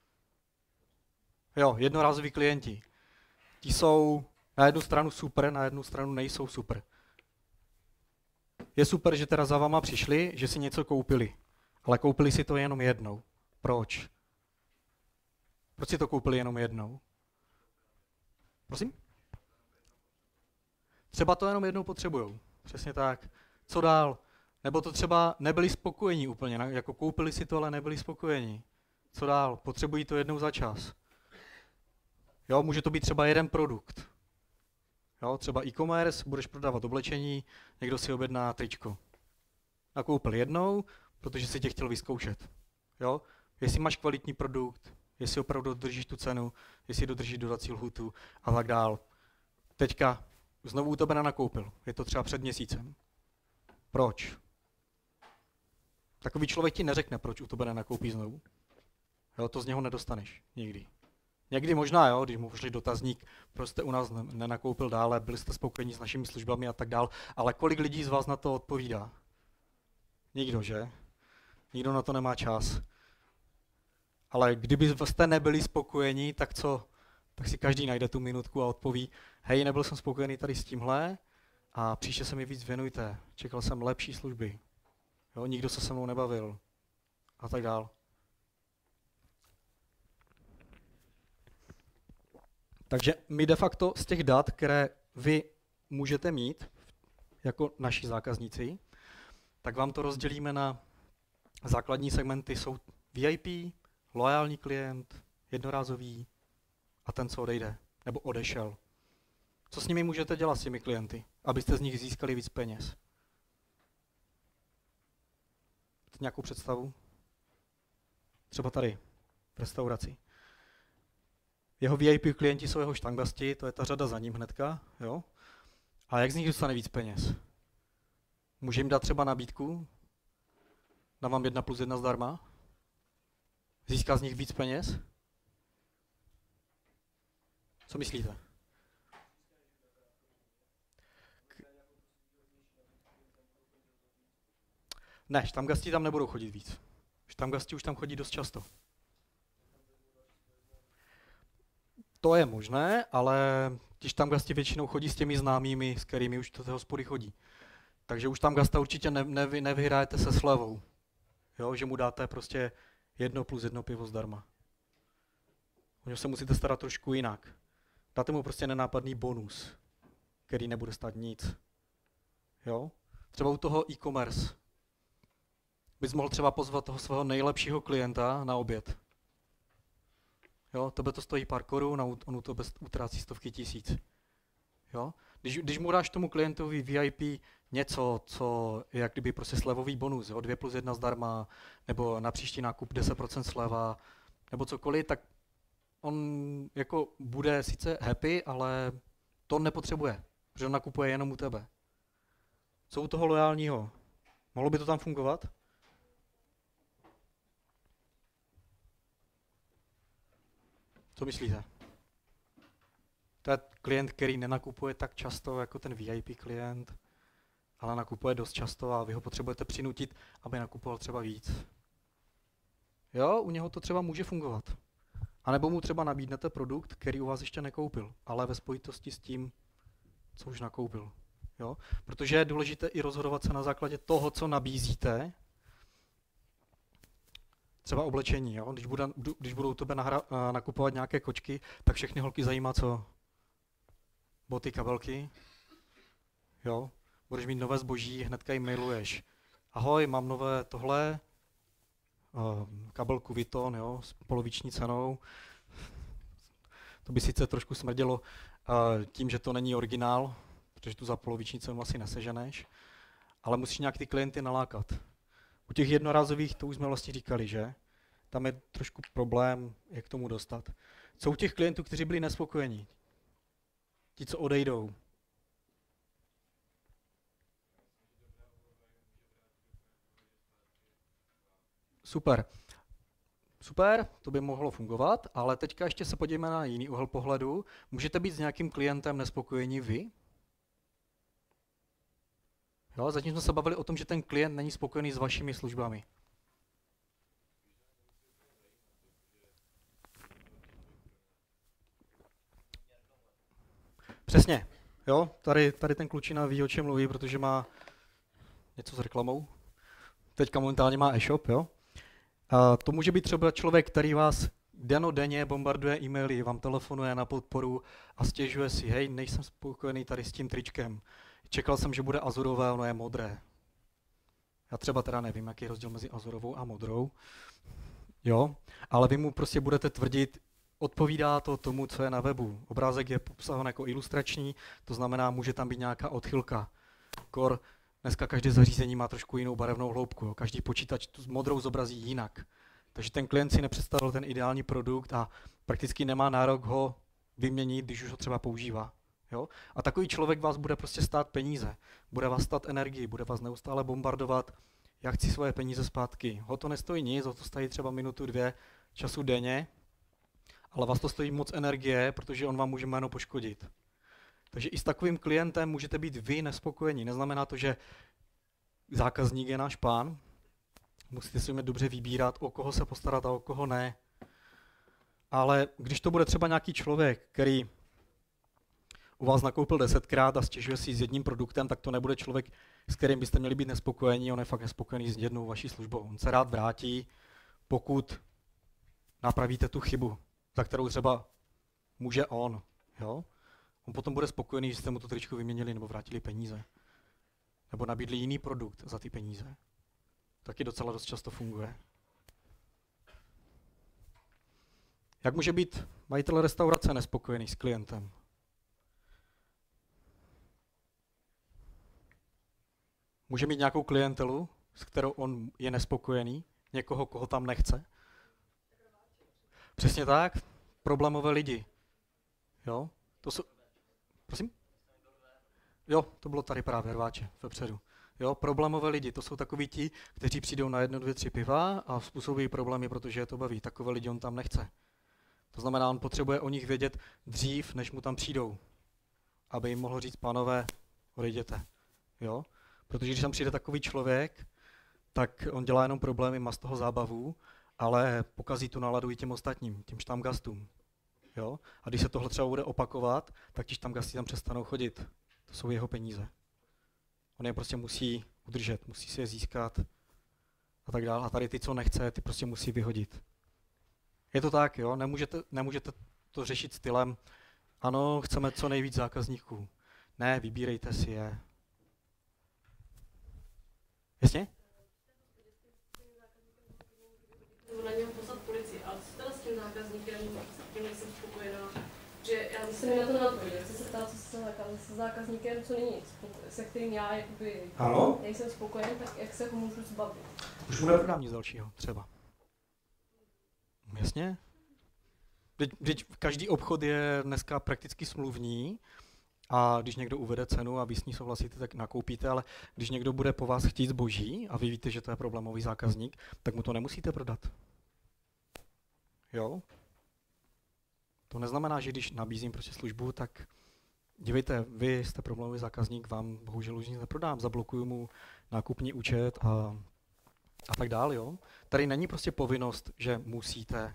Jo, jednorázoví klienti. Ti jsou na jednu stranu super, na jednu stranu nejsou super. Je super, že teda za váma přišli, že si něco koupili, ale koupili si to jenom jednou. Proč? Proč si to koupili jenom jednou? Prosím? Třeba to jenom jednou potřebujou. Přesně tak. Co dál? Nebo to třeba nebyli spokojení úplně, jako koupili si to, ale nebyli spokojení. Co dál? Potřebují to jednou za čas. Jo, může to být třeba jeden produkt. Jo, třeba e-commerce, budeš prodávat oblečení, někdo si objedná tričko. Nakoupil jednou, protože si tě chtěl vyzkoušet. Jo? Jestli máš kvalitní produkt, jestli opravdu dodržíš tu cenu, jestli dodržíš dodací lhutu a tak dál. Teďka znovu u tebe nenakoupil, je to třeba před měsícem. Proč? Takový člověk ti neřekne, proč u tebe nenakoupí znovu. Jo, to z něho nedostaneš nikdy. Někdy možná, jo, když mu pošli dotazník, proč jste u nás nenakoupil dále, byli jste spokojení s našimi službami a tak dál, ale kolik lidí z vás na to odpovídá? Nikdo, že? Nikdo na to nemá čas. Ale kdyby jste nebyli spokojení, tak co? Tak si každý najde tu minutku a odpoví, hej, nebyl jsem spokojený tady s tímhle a příště se mi víc věnujte. Čekal jsem lepší služby. Jo, nikdo se se mnou nebavil. A tak dál. Takže my de facto z těch dat, které vy můžete mít jako naši zákazníci, tak vám to rozdělíme na základní segmenty. Jsou V I P, loajální klient, jednorázový a ten, co odejde, nebo odešel. Co s nimi můžete dělat s těmi klienty, abyste z nich získali víc peněz? Máte nějakou představu? Třeba tady, v restauraci. Jeho V I P klienti jsou jeho štangasti, to je ta řada za ním hnedka, jo? A jak z nich dostane víc peněz? Může jim dát třeba nabídku? Dám vám jedna plus jedna zdarma? Získá z nich víc peněz? Co myslíte? Ne, štamgasti tam nebudou chodit víc. Štamgasti už tam chodí dost často. To je možné, ale ti štamgasti většinou chodí s těmi známými, s kterými už do té hospody chodí. Takže už tam gasta určitě ne, nevy, nevyhrajete se slevou. Jo, že mu dáte prostě jedno plus jedno pivo zdarma. O něj se musíte starat trošku jinak. Dáte mu prostě nenápadný bonus, který nebude stát nic. Jo? Třeba u toho e-commerce bys mohl třeba pozvat toho svého nejlepšího klienta na oběd. Jo, tebe to stojí pár korun a on to utrácí stovky tisíc. Jo? Když, když mu dáš tomu klientovi V I P něco, co je jak kdyby prostě slevový bonus, jo? dvě plus jedna zdarma, nebo na příští nákup deset procent sleva, nebo cokoliv, tak on jako bude sice happy, ale to nepotřebuje, protože on nakupuje jenom u tebe. Co u toho loajálního? Mohlo by to tam fungovat? Co myslíte? To je klient, který nenakupuje tak často jako ten V I P klient, ale nakupuje dost často a vy ho potřebujete přinutit, aby nakupoval třeba víc. Jo, u něho to třeba může fungovat. A nebo mu třeba nabídnete produkt, který u vás ještě nekoupil, ale ve spojitosti s tím, co už nakoupil. Jo? Protože je důležité i rozhodovat se na základě toho, co nabízíte. Třeba oblečení. Jo? Když, bude, když budou tebe nahra, nakupovat nějaké kočky, tak všechny holky zajímá co? Boty, kabelky. Jo? Budeš mít nové zboží, hnedka jim mailuješ. Ahoj, mám nové tohle, kabelku Vuitton, jo, s poloviční cenou. To by sice trošku smrdělo tím, že to není originál, protože tu za poloviční cenu asi neseženeš, ale musíš nějak ty klienty nalákat. U těch jednorázových, to už jsme vlastně říkali, že? Tam je trošku problém, jak k tomu dostat. Co u těch klientů, kteří byli nespokojení? Ti, co odejdou. Super. Super, to by mohlo fungovat, ale teďka ještě se podívejme na jiný úhel pohledu. Můžete být s nějakým klientem nespokojení vy? Jo, zatím jsme se bavili o tom, že ten klient není spokojený s vašimi službami. Přesně. Jo, tady, tady ten klučina ví, o čem mluví, protože má něco s reklamou. Teďka momentálně má e-shop, jo. A to může být třeba člověk, který vás denodenně bombarduje e-maily, vám telefonuje na podporu a stěžuje si, hej, nejsem spokojený tady s tím tričkem. Čekal jsem, že bude azurové, ono je modré. Já třeba teda nevím, jaký je rozdíl mezi azurovou a modrou. Jo, ale vy mu prostě budete tvrdit, odpovídá to tomu, co je na webu. Obrázek je popsán jako ilustrační, to znamená, může tam být nějaká odchylka. Kor, dneska každé zařízení má trošku jinou barevnou hloubku. Jo. Každý počítač tu modrou zobrazí jinak. Takže ten klient si nepředstavil ten ideální produkt a prakticky nemá nárok ho vyměnit, když už ho třeba používá. Jo? A takový člověk vás bude prostě stát peníze, bude vás stát energii, bude vás neustále bombardovat, já chci svoje peníze zpátky. Ho to nestojí nic, ho to stojí třeba minutu, dvě času denně, ale vás to stojí moc energie, protože on vám může jméno poškodit. Takže i s takovým klientem můžete být vy nespokojení. Neznamená to, že zákazník je náš pán, musíte si umět dobře vybírat, o koho se postarat a o koho ne. Ale když to bude třeba nějaký člověk, který u vás nakoupil desetkrát a stěžuje si s jedním produktem, tak to nebude člověk, s kterým byste měli být nespokojení, on je fakt nespokojený s jednou vaší službou. On se rád vrátí, pokud napravíte tu chybu, za kterou třeba může on. Jo? On potom bude spokojený, že jste mu to tričko vyměnili nebo vrátili peníze. Nebo nabídli jiný produkt za ty peníze. Taky docela dost často funguje. Jak může být majitel restaurace nespokojený s klientem? Může mít nějakou klientelu, s kterou on je nespokojený, někoho, koho tam nechce? Přesně tak, problémové lidi. Jo, to jsou... Prosím? Jo, to bylo tady právě rváče, vepředu. Jo, problémové lidi, to jsou takoví ti, kteří přijdou na jedno, dvě, tři piva a způsobí problémy, protože je to baví. Takové lidi on tam nechce. To znamená, on potřebuje o nich vědět dřív, než mu tam přijdou. Aby jim mohl říct, pánové, odejděte. Jo? Protože když tam přijde takový člověk, tak on dělá jenom problémy, má z toho zábavu, ale pokazí tu náladu i těm ostatním, těm štamgastům. Jo? A když se tohle třeba bude opakovat, tak ti štamgasti tam přestanou chodit. To jsou jeho peníze. On je prostě musí udržet, musí si je získat a tak dále. A tady ty, co nechce, ty prostě musí vyhodit. Je to tak, jo? Nemůžete, nemůžete to řešit stylem, ano, chceme co nejvíc zákazníků. Ne, vybírejte si je. Jasně? Nebo na něm poslat policii, ale co teda s tím zákazníkem, s tím nejsem spokojená, že já jsem mi na to neodpověděl, chci se ptát, co se zákazníkem, co není, se kterým já jakoby ano? nejsem spokojen, tak jak se ho můžu zbavit. Už mu neprodám nic dalšího, třeba. Jasně? Vždyť, vždyť každý obchod je dneska prakticky smluvní a když někdo uvede cenu a vy s ní souhlasíte, tak nakoupíte, ale když někdo bude po vás chtít zboží a vy víte, že to je problémový zákazník, tak mu to nemusíte prodat. Jo? To neznamená, že když nabízím prostě službu, tak dívejte, vy jste problémový zákazník, vám bohužel už nic neprodám, zablokuju mu nákupní účet a, a tak dále. Jo? Tady není prostě povinnost, že musíte.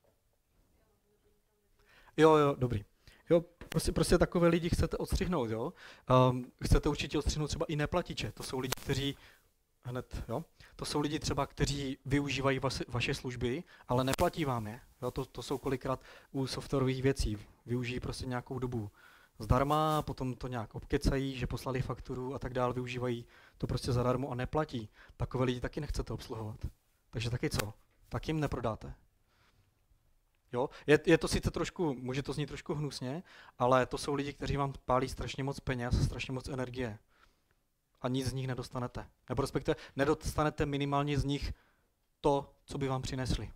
Jo, jo, dobrý. Jo, prostě, prostě takové lidi chcete odstřihnout, jo. Um, chcete určitě odstřihnout třeba i neplatiče. To jsou lidi, kteří hned, jo. To jsou lidi třeba, kteří využívají vaše, vaše služby, ale neplatí vám je. Jo, to, to jsou kolikrát u softwarových věcí. Využijí prostě nějakou dobu zdarma, potom to nějak obkecají, že poslali fakturu a tak dále, využívají to prostě zadarmo a neplatí. Takové lidi taky nechcete obsluhovat. Takže taky co? Tak jim neprodáte. Jo? Je, je to sice trošku, může to znít trošku hnusně, ale to jsou lidi, kteří vám pálí strašně moc peněz, strašně moc energie. A nic z nich nedostanete. Nebo respektive nedostanete minimálně z nich to, co by vám přinesli.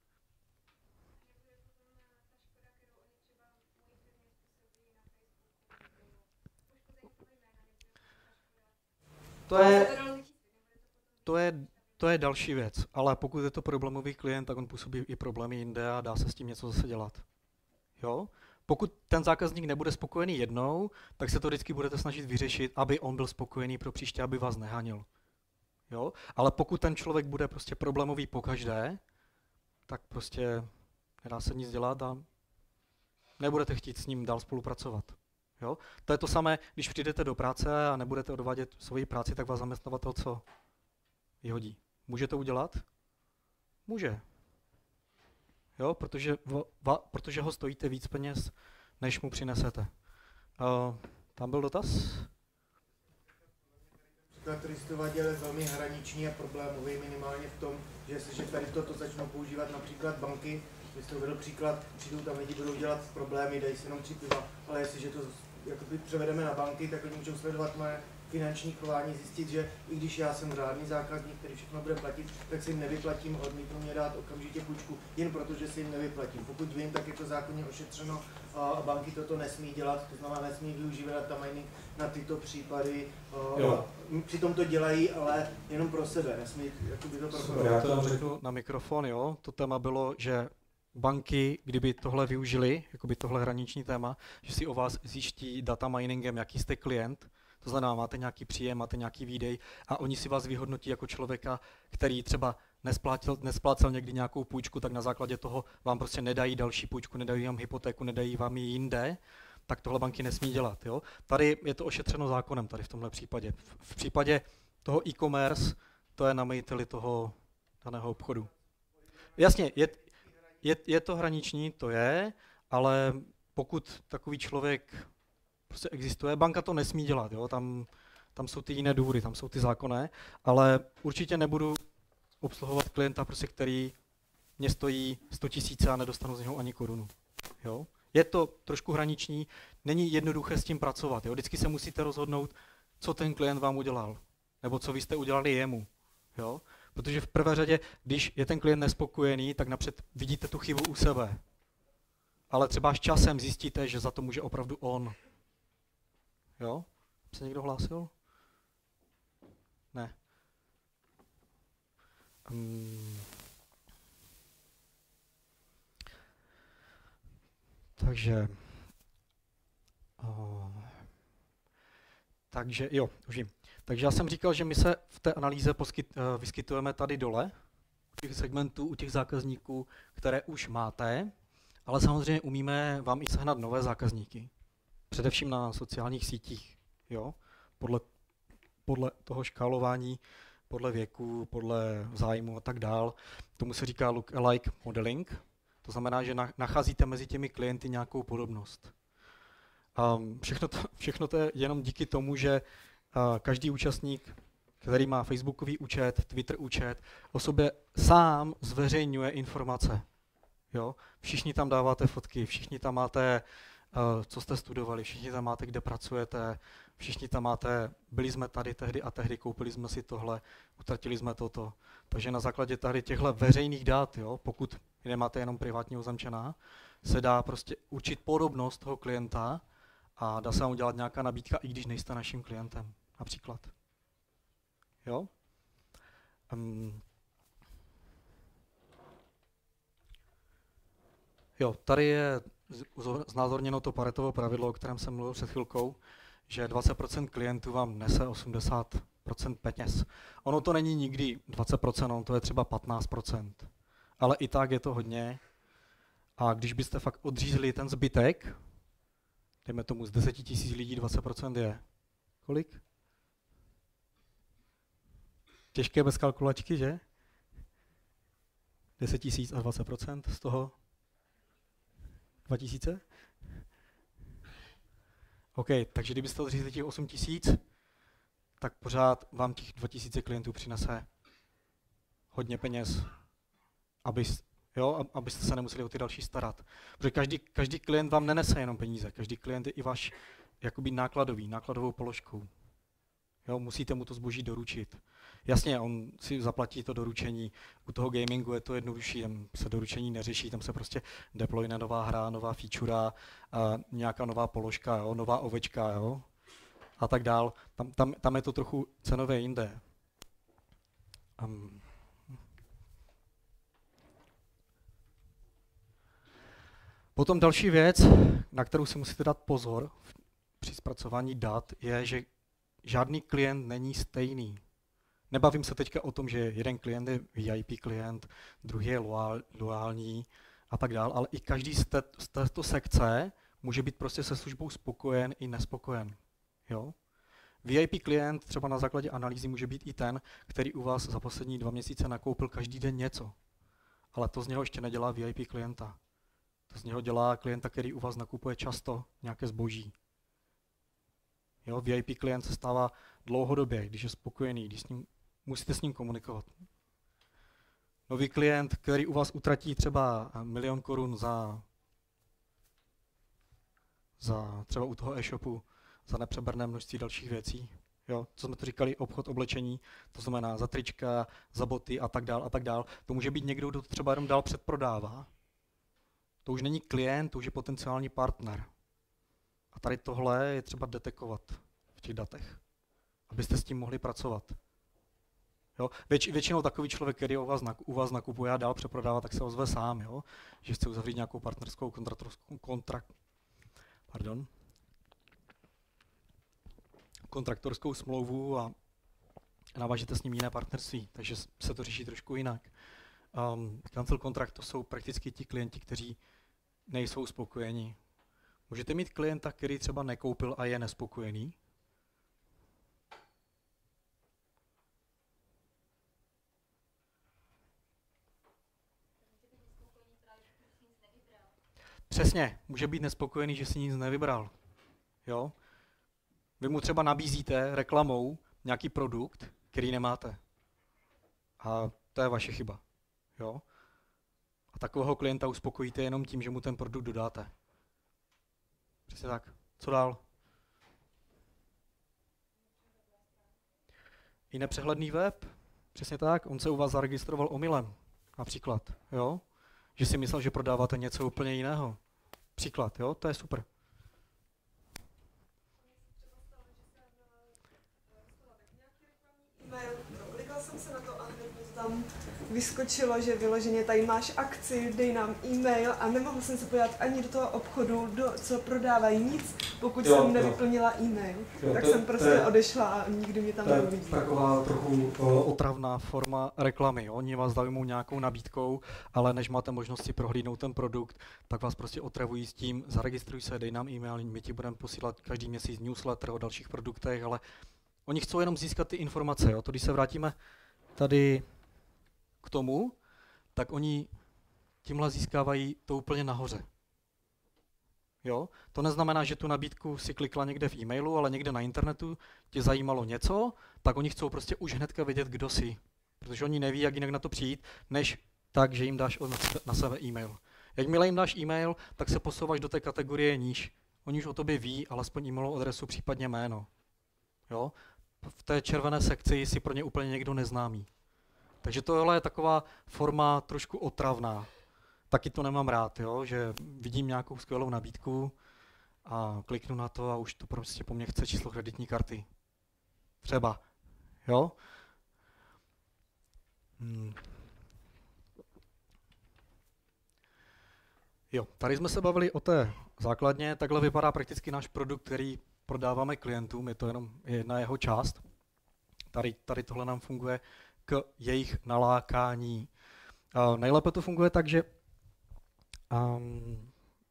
To je, to je, to je další věc, ale pokud je to problémový klient, tak on působí i problémy jinde a dá se s tím něco zase dělat. Jo? Pokud ten zákazník nebude spokojený jednou, tak se to vždycky budete snažit vyřešit, aby on byl spokojený pro příště, aby vás nehanil. Jo? Ale pokud ten člověk bude prostě problémový pokaždé, tak prostě nedá se nic dělat a nebudete chtít s ním dál spolupracovat. Jo? To je to samé, když přijdete do práce a nebudete odvádět svoji práci, tak vás zaměstnavatel co vyhodí. Může to udělat? Může. Jo, protože, va, protože ho stojíte víc peněz, než mu přinesete. Uh, tam byl dotaz? Příklad, který jste uváděl, je velmi hraniční a problémový minimálně v tom, že jestliže tady toto začnou používat například banky, vy jste uvedl příklad, přijdou tam lidi, budou dělat problémy, dají si jenom tři piva, ale jestliže to jakoby převedeme na banky, tak oni můžou sledovat moje finanční chování, zjistit, že i když já jsem řádný zákazník, který všechno bude platit, tak si jim nevyplatím, odmítnu mě dát okamžitě půjčku, jen protože si jim nevyplatím. Pokud vím, tak je to zákonně ošetřeno a banky toto nesmí dělat, to znamená nesmí využívat data mining na tyto případy. Jo. Přitom to dělají, ale jenom pro sebe, nesmí jakoby to propagovat. Já to tam řeknu na mikrofon, jo. To téma bylo, že banky, kdyby tohle využili, jakoby tohle hraniční téma, že si o vás zjiští data miningem, jaký jste klient, to znamená, máte nějaký příjem, máte nějaký výdej a oni si vás vyhodnotí jako člověka, který třeba nesplácel, nesplácel někdy nějakou půjčku, tak na základě toho vám prostě nedají další půjčku, nedají vám hypotéku, nedají vám ji jinde, tak tohle banky nesmí dělat. Jo? Tady je to ošetřeno zákonem, tady v tomhle případě. V, v případě toho e-commerce to je na majiteli toho daného obchodu. Jasně, je, je, je to hraniční, to je, ale pokud takový člověk prostě existuje, banka to nesmí dělat, jo? Tam, tam jsou ty jiné důvody, tam jsou ty zákonné, ale určitě nebudu obsluhovat klienta, prostě, který mě stojí sto tisíc a nedostanu z něho ani korunu. Jo? Je to trošku hraniční, není jednoduché s tím pracovat. Jo? Vždycky se musíte rozhodnout, co ten klient vám udělal, nebo co vy jste udělali jemu. Jo? Protože v prvé řadě, když je ten klient nespokojený, tak napřed vidíte tu chybu u sebe. Ale třeba s časem zjistíte, že za to může opravdu on. Jo? Se někdo hlásil? Ne. Um, takže, uh, takže jo, už vím. Takže já jsem říkal, že my se v té analýze poskyt, uh, vyskytujeme tady dole, u těch segmentů, u těch zákazníků, které už máte, ale samozřejmě umíme vám i sehnat nové zákazníky. Především na sociálních sítích, jo? Podle, podle toho škálování, podle věku, podle zájmu a tak dál. Tomu se říká look-alike modeling. To znamená, že nacházíte mezi těmi klienty nějakou podobnost. Um, všechno, to, všechno to je jenom díky tomu, že uh, každý účastník, který má Facebookový účet, Twitter účet, o sobě sám zveřejňuje informace. Jo? Všichni tam dáváte fotky, všichni tam máte, uh, co jste studovali, všichni tam máte, kde pracujete, všichni tam máte, byli jsme tady tehdy a tehdy, koupili jsme si tohle, utratili jsme toto. Takže na základě tady těchto veřejných dat, jo, pokud nemáte jenom privátního zamčená, se dá prostě určit podobnost toho klienta a dá se vám udělat nějaká nabídka, i když nejste naším klientem, například. Jo? Um, jo, tady je znázorněno to Paretovo pravidlo, o kterém jsem mluvil před chvilkou, že dvacet procent klientů vám nese osmdesát procent peněz. Ono to není nikdy dvacet procent, ono to je třeba patnáct procent. Ale i tak je to hodně. A když byste fakt odřízli ten zbytek, dejme tomu z deset tisíc lidí dvacet procent je kolik? Těžké bez kalkulačky, že? deset tisíc a dvacet procent z toho dva tisíce? OK, takže kdybyste odřízli těch osm tisíc, tak pořád vám těch dva tisíce klientů přinese hodně peněz, aby, jo, abyste se nemuseli o ty další starat. Protože každý, každý klient vám nenese jenom peníze, každý klient je i váš jakoby nákladový, nákladovou položkou. Jo, musíte mu to zboží doručit. Jasně, on si zaplatí to doručení. U toho gamingu je to jednodušší, tam se doručení neřeší, tam se prostě deployne nová hra, nová feature, a nějaká nová položka, jo, nová ovečka, jo, a tak dál. Tam, tam, tam je to trochu cenově jinde. Um. Potom další věc, na kterou si musíte dát pozor při zpracování dat, je, že žádný klient není stejný. Nebavím se teďka o tom, že jeden klient je V I P klient, druhý je loál, loální a tak dál, ale i každý z, té, z této sekce může být prostě se službou spokojen i nespokojen. Jo? V I P klient třeba na základě analýzy může být i ten, který u vás za poslední dva měsíce nakoupil každý den něco. Ale to z něho ještě nedělá V I P klienta. To z něho dělá klienta, který u vás nakupuje často nějaké zboží. Jo, V I P klient se stává dlouhodobě, když je spokojený, když s ním, musíte s ním komunikovat. Nový klient, který u vás utratí třeba milion korun za, za třeba u toho e-shopu, za nepřeberné množství dalších věcí. Jo, co jsme to říkali, obchod oblečení, to znamená za trička, za boty a tak dál a tak dál. To může být někdo, kdo to třeba jenom dál předprodává. To už není klient, to už je potenciální partner. A tady tohle je třeba detekovat v těch datech, abyste s tím mohli pracovat. Jo? Věč, většinou takový člověk, který u vás, u vás nakupuje a dál přeprodává, tak se ozve sám, jo? Že chce uzavřít nějakou partnerskou kontraktorskou, kontrakt, pardon, kontraktorskou smlouvu a navážete s ním jiné partnerství, takže se to řeší trošku jinak. Um, cancel contract to jsou prakticky ti klienti, kteří nejsou spokojení. Můžete mít klienta, který třeba nekoupil a je nespokojený. Přesně, může být nespokojený, že si nic nevybral. Jo? Vy mu třeba nabízíte reklamou nějaký produkt, který nemáte. A to je vaše chyba. Jo? A takového klienta uspokojíte jenom tím, že mu ten produkt dodáte. Přesně tak. Co dál? I nepřehledný web. Přesně tak. On se u vás zaregistroval omylem. Například. Jo? Že si myslel, že prodáváte něco úplně jiného. Příklad. Jo? To je super. Klikla jsem se na to a hned tam vyskočilo, že vyloženě tady máš akci, dej nám e-mail a nemohl jsem se podívat ani do toho obchodu, do, co prodávají nic, pokud jo, jsem nevyplnila e-mail. Jo, tak to, jsem prostě je, odešla a nikdy mě tam neuvidí. To je taková trochu otravná forma reklamy. Jo? Oni vás zaujmou nějakou nabídkou, ale než máte možnost si prohlídnout ten produkt, tak vás prostě otravují s tím, zaregistruj se, dej nám e-mail, my ti budeme posílat každý měsíc newsletter o dalších produktech, ale oni chcou jenom získat ty informace. Jo? To, když se vrátíme tady k tomu, tak oni tímhle získávají to úplně nahoře. Jo? To neznamená, že tu nabídku si klikla někde v e-mailu, ale někde na internetu tě zajímalo něco, tak oni chcou prostě už hnedka vědět, kdo jsi. Protože oni neví, jak jinak na to přijít, než tak, že jim dáš na sebe e-mail. Jakmile jim dáš e-mail, tak se posouváš do té kategorie níž. Oni už o tobě ví, alespoň e-mailovou adresu, případně jméno. Jo? V té červené sekci si pro ně úplně někdo neznámý. Takže tohle je taková forma trošku otravná. Taky to nemám rád, jo? Že vidím nějakou skvělou nabídku a kliknu na to a už to prostě po mně chce číslo kreditní karty. Třeba. Jo? Hmm. Jo, tady jsme se bavili o té základně. Takhle vypadá prakticky náš produkt, který prodáváme klientům, je to jenom jedna jeho část. Tady, tady tohle nám funguje k jejich nalákání. Uh, nejlépe to funguje tak, že um,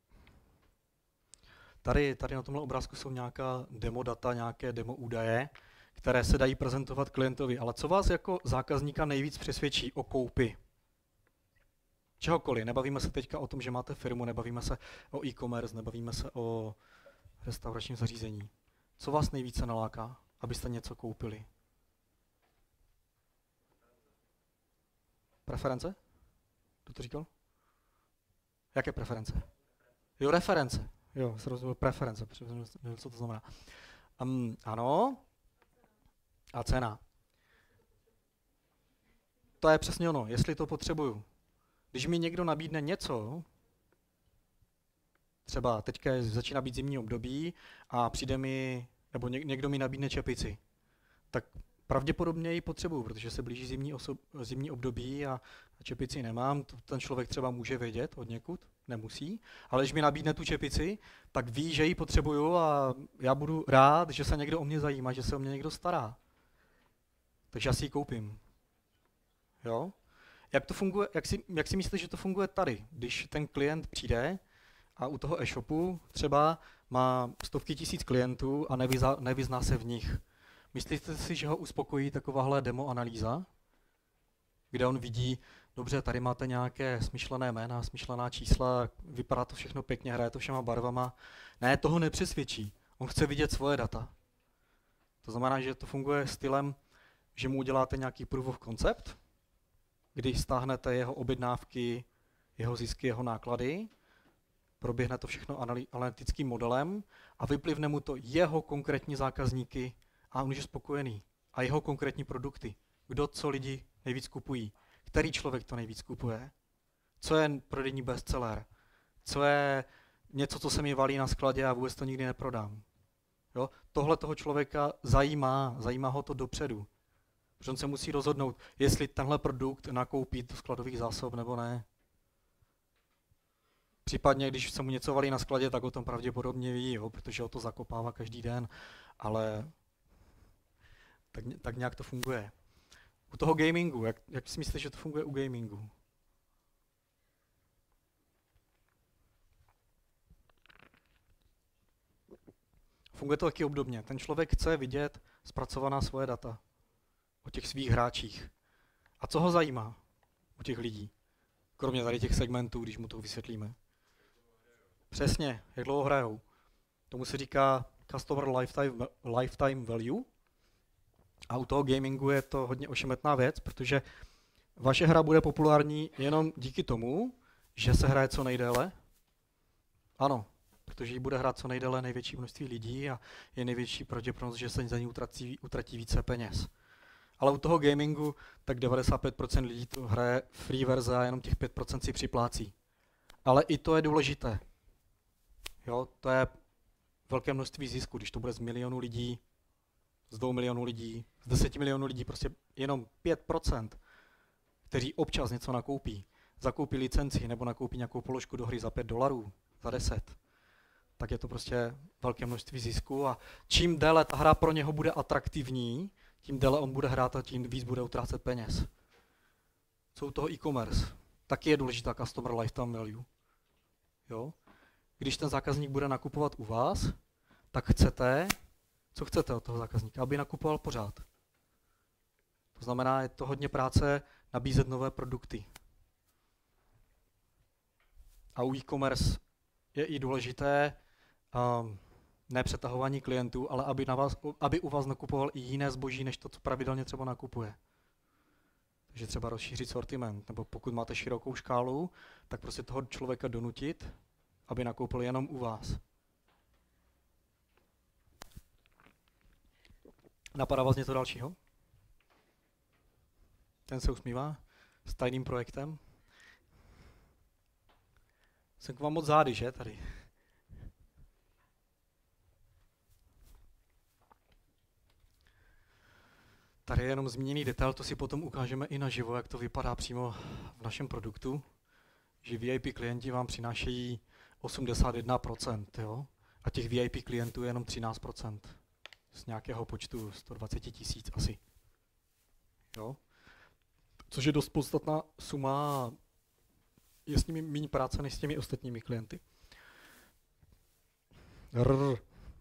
tady, tady na tomhle obrázku jsou nějaká demo data, nějaké demo údaje, které se dají prezentovat klientovi. Ale co vás jako zákazníka nejvíc přesvědčí o koupi? Čehokoliv. Nebavíme se teďka o tom, že máte firmu, nebavíme se o e-commerce, nebavíme se o restauračním zařízení. Co vás nejvíce naláká, abyste něco koupili? Preference? Kdo to říkal? Jaké preference? Jo, reference. Jo, se rozuměl preference, nevím, co to znamená. Um, ano. A cena. To je přesně ono, jestli to potřebuju. Když mi někdo nabídne něco, třeba teďka začíná být zimní období a přijde mi, nebo někdo mi nabídne čepici, tak pravděpodobně ji potřebuju, protože se blíží zimní, osob, zimní období a čepici nemám, to ten člověk třeba může vědět od někud, nemusí, ale když mi nabídne tu čepici, tak ví, že ji potřebuju a já budu rád, že se někdo o mě zajímá, že se o mě někdo stará. Takže já si ji koupím. Jo? Jak to funguje, jak si, jak si myslíte, že to funguje tady, když ten klient přijde a u toho e-shopu třeba má stovky tisíc klientů a nevyzna, nevyzná se v nich. Myslíte si, že ho uspokojí takováhle demo analýza, kde on vidí, dobře, tady máte nějaké smyšlené jména, smyšlená čísla, vypadá to všechno pěkně, hraje to všema barvama. Ne, toho nepřesvědčí. On chce vidět svoje data. To znamená, že to funguje stylem, že mu uděláte nějaký proof of concept, kdy stáhnete jeho objednávky, jeho zisky, jeho náklady, proběhne to všechno analytickým modelem a vyplivne mu to jeho konkrétní zákazníky a on už je spokojený. A jeho konkrétní produkty. Kdo co lidi nejvíc kupují. Který člověk to nejvíc kupuje. Co je prodejní bestseller. Co je něco, co se mi valí na skladě a vůbec to nikdy neprodám. Jo? Tohle toho člověka zajímá, zajímá ho to dopředu. Protože on se musí rozhodnout, jestli tenhle produkt nakoupí do skladových zásob nebo ne. Případně, když se mu něco valí na skladě, tak o tom pravděpodobně ví, jo, protože ho to zakopává každý den, ale Tak, tak nějak to funguje. U toho gamingu, jak, jak si myslíte, že to funguje u gamingu? Funguje to taky obdobně. Ten člověk chce vidět zpracovaná svoje data o těch svých hráčích. A co ho zajímá u těch lidí? Kromě tady těch segmentů, když mu to vysvětlíme. Přesně, jak dlouho hrajou. Tomu se říká Customer Lifetime, lifetime Value. A u toho gamingu je to hodně ošemetná věc, protože vaše hra bude populární jenom díky tomu, že se hraje co nejdéle. Ano, protože ji bude hrát co nejdéle největší množství lidí a je největší pravděpodobnost, že se za ní utratí, utratí více peněz. Ale u toho gamingu tak devadesát pět procent lidí to hraje free verze a jenom těch pět procent si připlácí. Ale i to je důležité. Jo, to je velké množství zisku, když to bude z milionu lidí, z dvou milionů lidí, z deseti milionů lidí, prostě jenom pět procent, kteří občas něco nakoupí, zakoupí licenci nebo nakoupí nějakou položku do hry za pět dolarů, za deset, tak je to prostě velké množství zisku a čím déle ta hra pro něho bude atraktivní, tím déle on bude hrát a tím víc bude utrácet peněz. Co u toho e-commerce? Taky je důležitá customer lifetime value. Jo? Když ten zákazník bude nakupovat u vás, tak chcete, co chcete od toho zákazníka? Aby nakupoval pořád. To znamená, je to hodně práce nabízet nové produkty. A u e-commerce je i důležité um, ne přetahování klientů, ale aby, na vás, aby u vás nakupoval i jiné zboží, než to, co pravidelně třeba nakupuje. Takže třeba rozšířit sortiment, nebo pokud máte širokou škálu, tak prostě toho člověka donutit, aby nakoupil jenom u vás. Napadá vás něco dalšího? Ten se usmívá s tajným projektem. Jsem k vám moc zády, že, tady? Tady je jenom zmíněný detail, to si potom ukážeme i naživo, jak to vypadá přímo v našem produktu, že V I P klienti vám přinášejí osmdesát jedna procent, jo? A těch V I P klientů je jenom třináct procent. Z nějakého počtu sto dvacet tisíc asi. Jo? Což je dost podstatná suma, je s nimi méně práce než s těmi ostatními klienty. Rrr.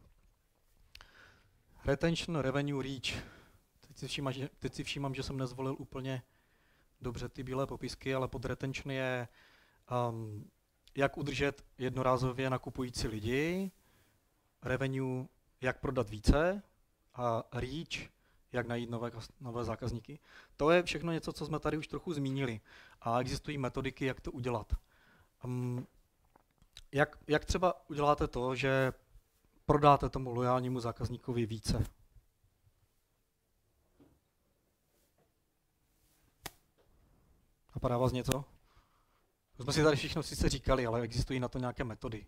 Retention Revenue Reach. Teď si, všímám, že, teď si všímám, že jsem nezvolil úplně dobře ty bílé popisky, ale pod retention je, um, jak udržet jednorázově nakupující lidi, revenue, jak prodat více, a reach, jak najít nové, nové zákazníky. To je všechno něco, co jsme tady už trochu zmínili. A existují metodiky, jak to udělat. Um, jak, jak třeba uděláte to, že prodáte tomu loajálnímu zákazníkovi více? Napadá vás něco? To jsme si tady všechno sice říkali, ale existují na to nějaké metody.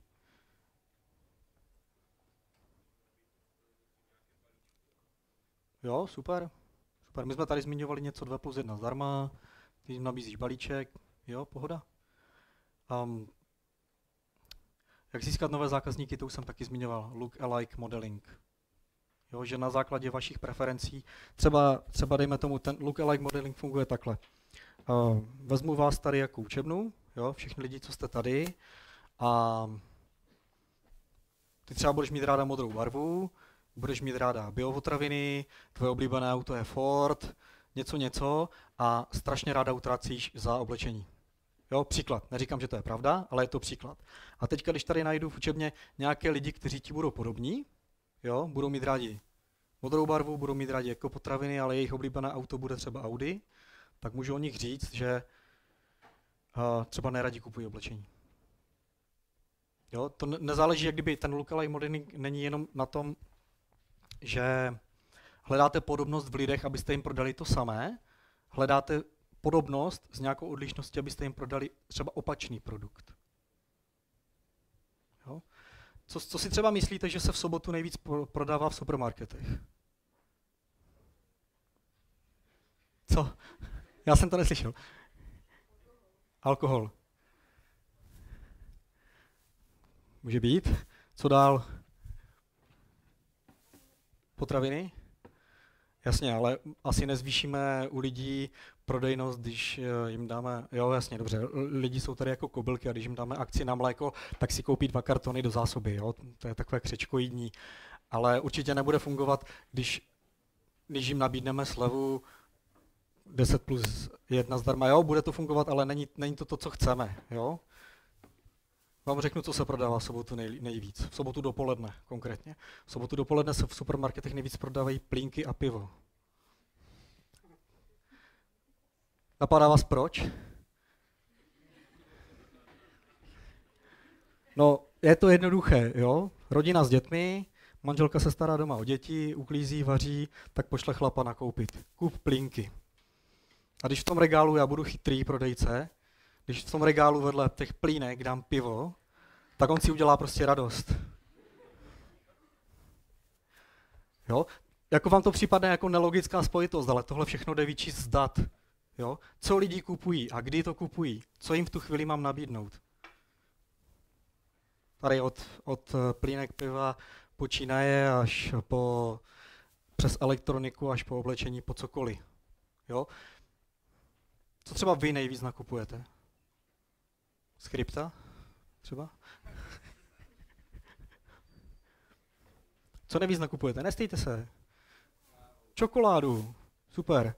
Jo, super. Super. My jsme tady zmiňovali něco dva plus jedna zdarma, ty jim nabízíš balíček, jo, pohoda. Um, jak získat nové zákazníky, to už jsem taky zmiňoval, look-alike modeling. Jo, že na základě vašich preferencí, třeba, třeba dejme tomu, ten look-alike modeling funguje takhle. Uh, vezmu vás tady jako učebnu, jo, všichni lidi, co jste tady, a ty třeba budeš mít ráda modrou barvu, budeš mít ráda biopotraviny, tvoje oblíbené auto je Ford, něco něco a strašně ráda utrácíš za oblečení. Jo, příklad. Neříkám, že to je pravda, ale je to příklad. A teďka, když tady najdu v učebně nějaké lidi, kteří ti budou podobní, jo, budou mít rádi modrou barvu, budou mít rádi jako potraviny, ale jejich oblíbené auto bude třeba Audi, tak můžu o nich říct, že uh, třeba neradi kupují oblečení. Jo, to nezáleží, jak kdyby ten lookalike modeling není jenom na tom, že hledáte podobnost v lidech, abyste jim prodali to samé, hledáte podobnost s nějakou odlišností, abyste jim prodali třeba opačný produkt. Jo? Co, co si třeba myslíte, že se v sobotu nejvíc prodává v supermarketech? Co? Já jsem to neslyšel. Alkohol. Může být. Co dál? Potraviny? Jasně, ale asi nezvýšíme u lidí prodejnost, když eh, jim dáme, jo jasně, dobře, lidi jsou tady jako kobylky a když jim dáme akci na mléko, tak si koupí dva kartony do zásoby, jo, to je takové křečkojídní, ale určitě nebude fungovat, když, když jim nabídneme slevu deset plus jedna zdarma, jo, bude to fungovat, ale není, není to to, co chceme, jo. Vám řeknu, co se prodává v sobotu nej, nejvíc. V sobotu dopoledne konkrétně. V sobotu dopoledne se v supermarketech nejvíc prodávají plínky a pivo. Napadá vás proč? No, je to jednoduché, jo? Rodina s dětmi, manželka se stará doma o děti, uklízí, vaří, tak pošle chlapa nakoupit. Kup plínky. A když v tom regálu já budu chytrý prodejce, když v tom regálu vedle těch plínek dám pivo, tak on si udělá prostě radost. Jo? Jako vám to připadne jako nelogická spojitost, ale tohle všechno jde vyčíst z dat. Jo? Co lidi kupují a kdy to kupují? Co jim v tu chvíli mám nabídnout? Tady od, od plínek piva počínaje až po, přes elektroniku až po oblečení, po cokoliv. Jo? Co třeba vy nejvíc nakupujete? Skripta třeba? Co nejvíc nakupujete? Nestejte se. Čokoládu. Super.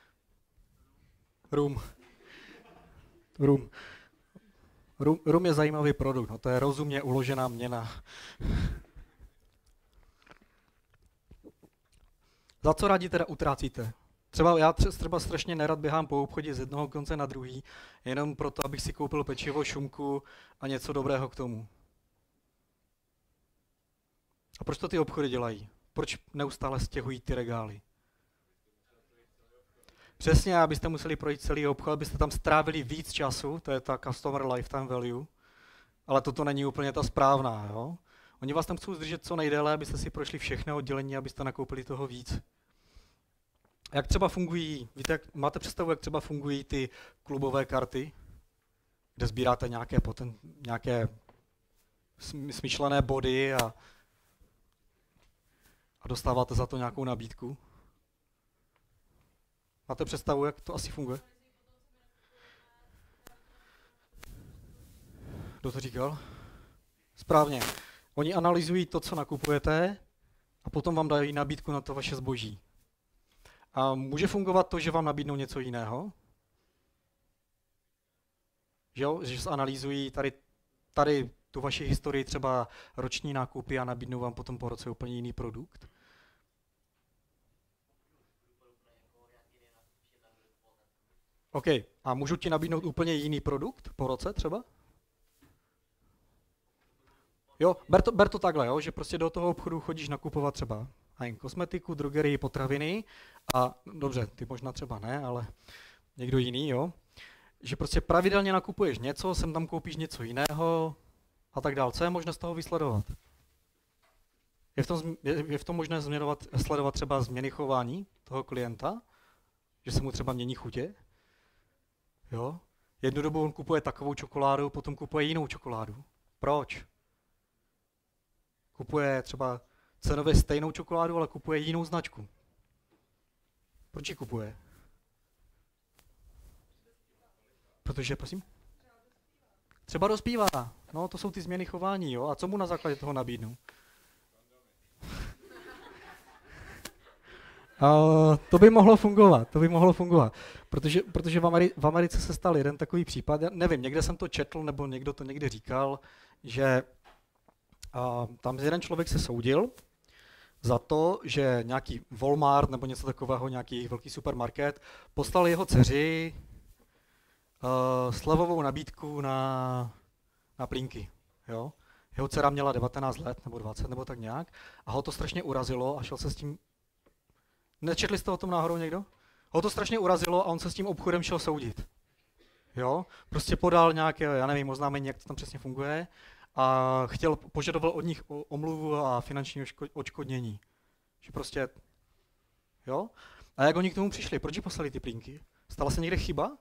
Rum. Rum. Rum, rum je zajímavý produkt. No, to je rozumně uložená měna. Za co rádi teda utrácíte? Třeba já třeba strašně nerad běhám po obchodě z jednoho konce na druhý, jenom proto, abych si koupil pečivo, šunku a něco dobrého k tomu. A proč to ty obchody dělají? Proč neustále stěhují ty regály? Přesně, abyste museli projít celý obchod, abyste tam strávili víc času, to je ta customer lifetime value, ale toto není úplně ta správná. Jo? Oni vás tam chcou zdržet co nejdéle, abyste si prošli všechny oddělení, abyste nakoupili toho víc. Jak třeba fungují, víte, jak, máte představu, jak třeba fungují ty klubové karty, kde sbíráte nějaké, poten, nějaké smyšlené body a, a dostáváte za to nějakou nabídku? Máte představu, jak to asi funguje? Kdo to říkal? Správně. Oni analyzují to, co nakupujete a potom vám dají nabídku na to vaše zboží. A může fungovat to, že vám nabídnou něco jiného? Že, jo? Že zanalýzují tady, tady tu vaši historii, třeba roční nákupy a nabídnou vám potom po roce úplně jiný produkt? OK. A můžu ti nabídnout úplně jiný produkt po roce třeba? Jo, ber to, ber to takhle, jo? Že prostě do toho obchodu chodíš nakupovat třeba jen kosmetiku, drogerii, potraviny a dobře, ty možná třeba ne, ale někdo jiný, jo? Že prostě pravidelně nakupuješ něco, sem tam koupíš něco jiného a tak dál. Co je možné z toho vysledovat? Je v tom, je, je v tom možné změnovat, sledovat třeba změny chování toho klienta? Že se mu třeba mění chutě? Jo? Jednu dobu on kupuje takovou čokoládu, potom kupuje jinou čokoládu. Proč? Kupuje třeba cenově stejnou čokoládu, ale kupuje jinou značku. Proč ji kupuje? Protože, prosím? Třeba dospívá. No, to jsou ty změny chování, jo? A co mu na základě toho nabídnou? Uh, to by mohlo fungovat, to by mohlo fungovat, protože, protože v, Ameri- v Americe se stal jeden takový případ, já nevím, někde jsem to četl, nebo někdo to někde říkal, že uh, tam jeden člověk se soudil za to, že nějaký Walmart nebo něco takového, nějaký velký supermarket, poslal jeho dceři uh, slevovou nabídku na, na plínky, jo. Jeho dcera měla devatenáct let, nebo dvacet, nebo tak nějak, a ho to strašně urazilo a šel se s tím. Nečetli jste o tom náhodou někdo? Ho to strašně urazilo a on se s tím obchodem šel soudit. Jo? Prostě podal nějaké, já nevím, oznámení, jak to tam přesně funguje, a chtěl, požadoval od nich omluvu a finanční odškodnění. Že prostě, jo? A jak oni k tomu přišli? Proč ji poslali ty plínky? Stala se někde chyba?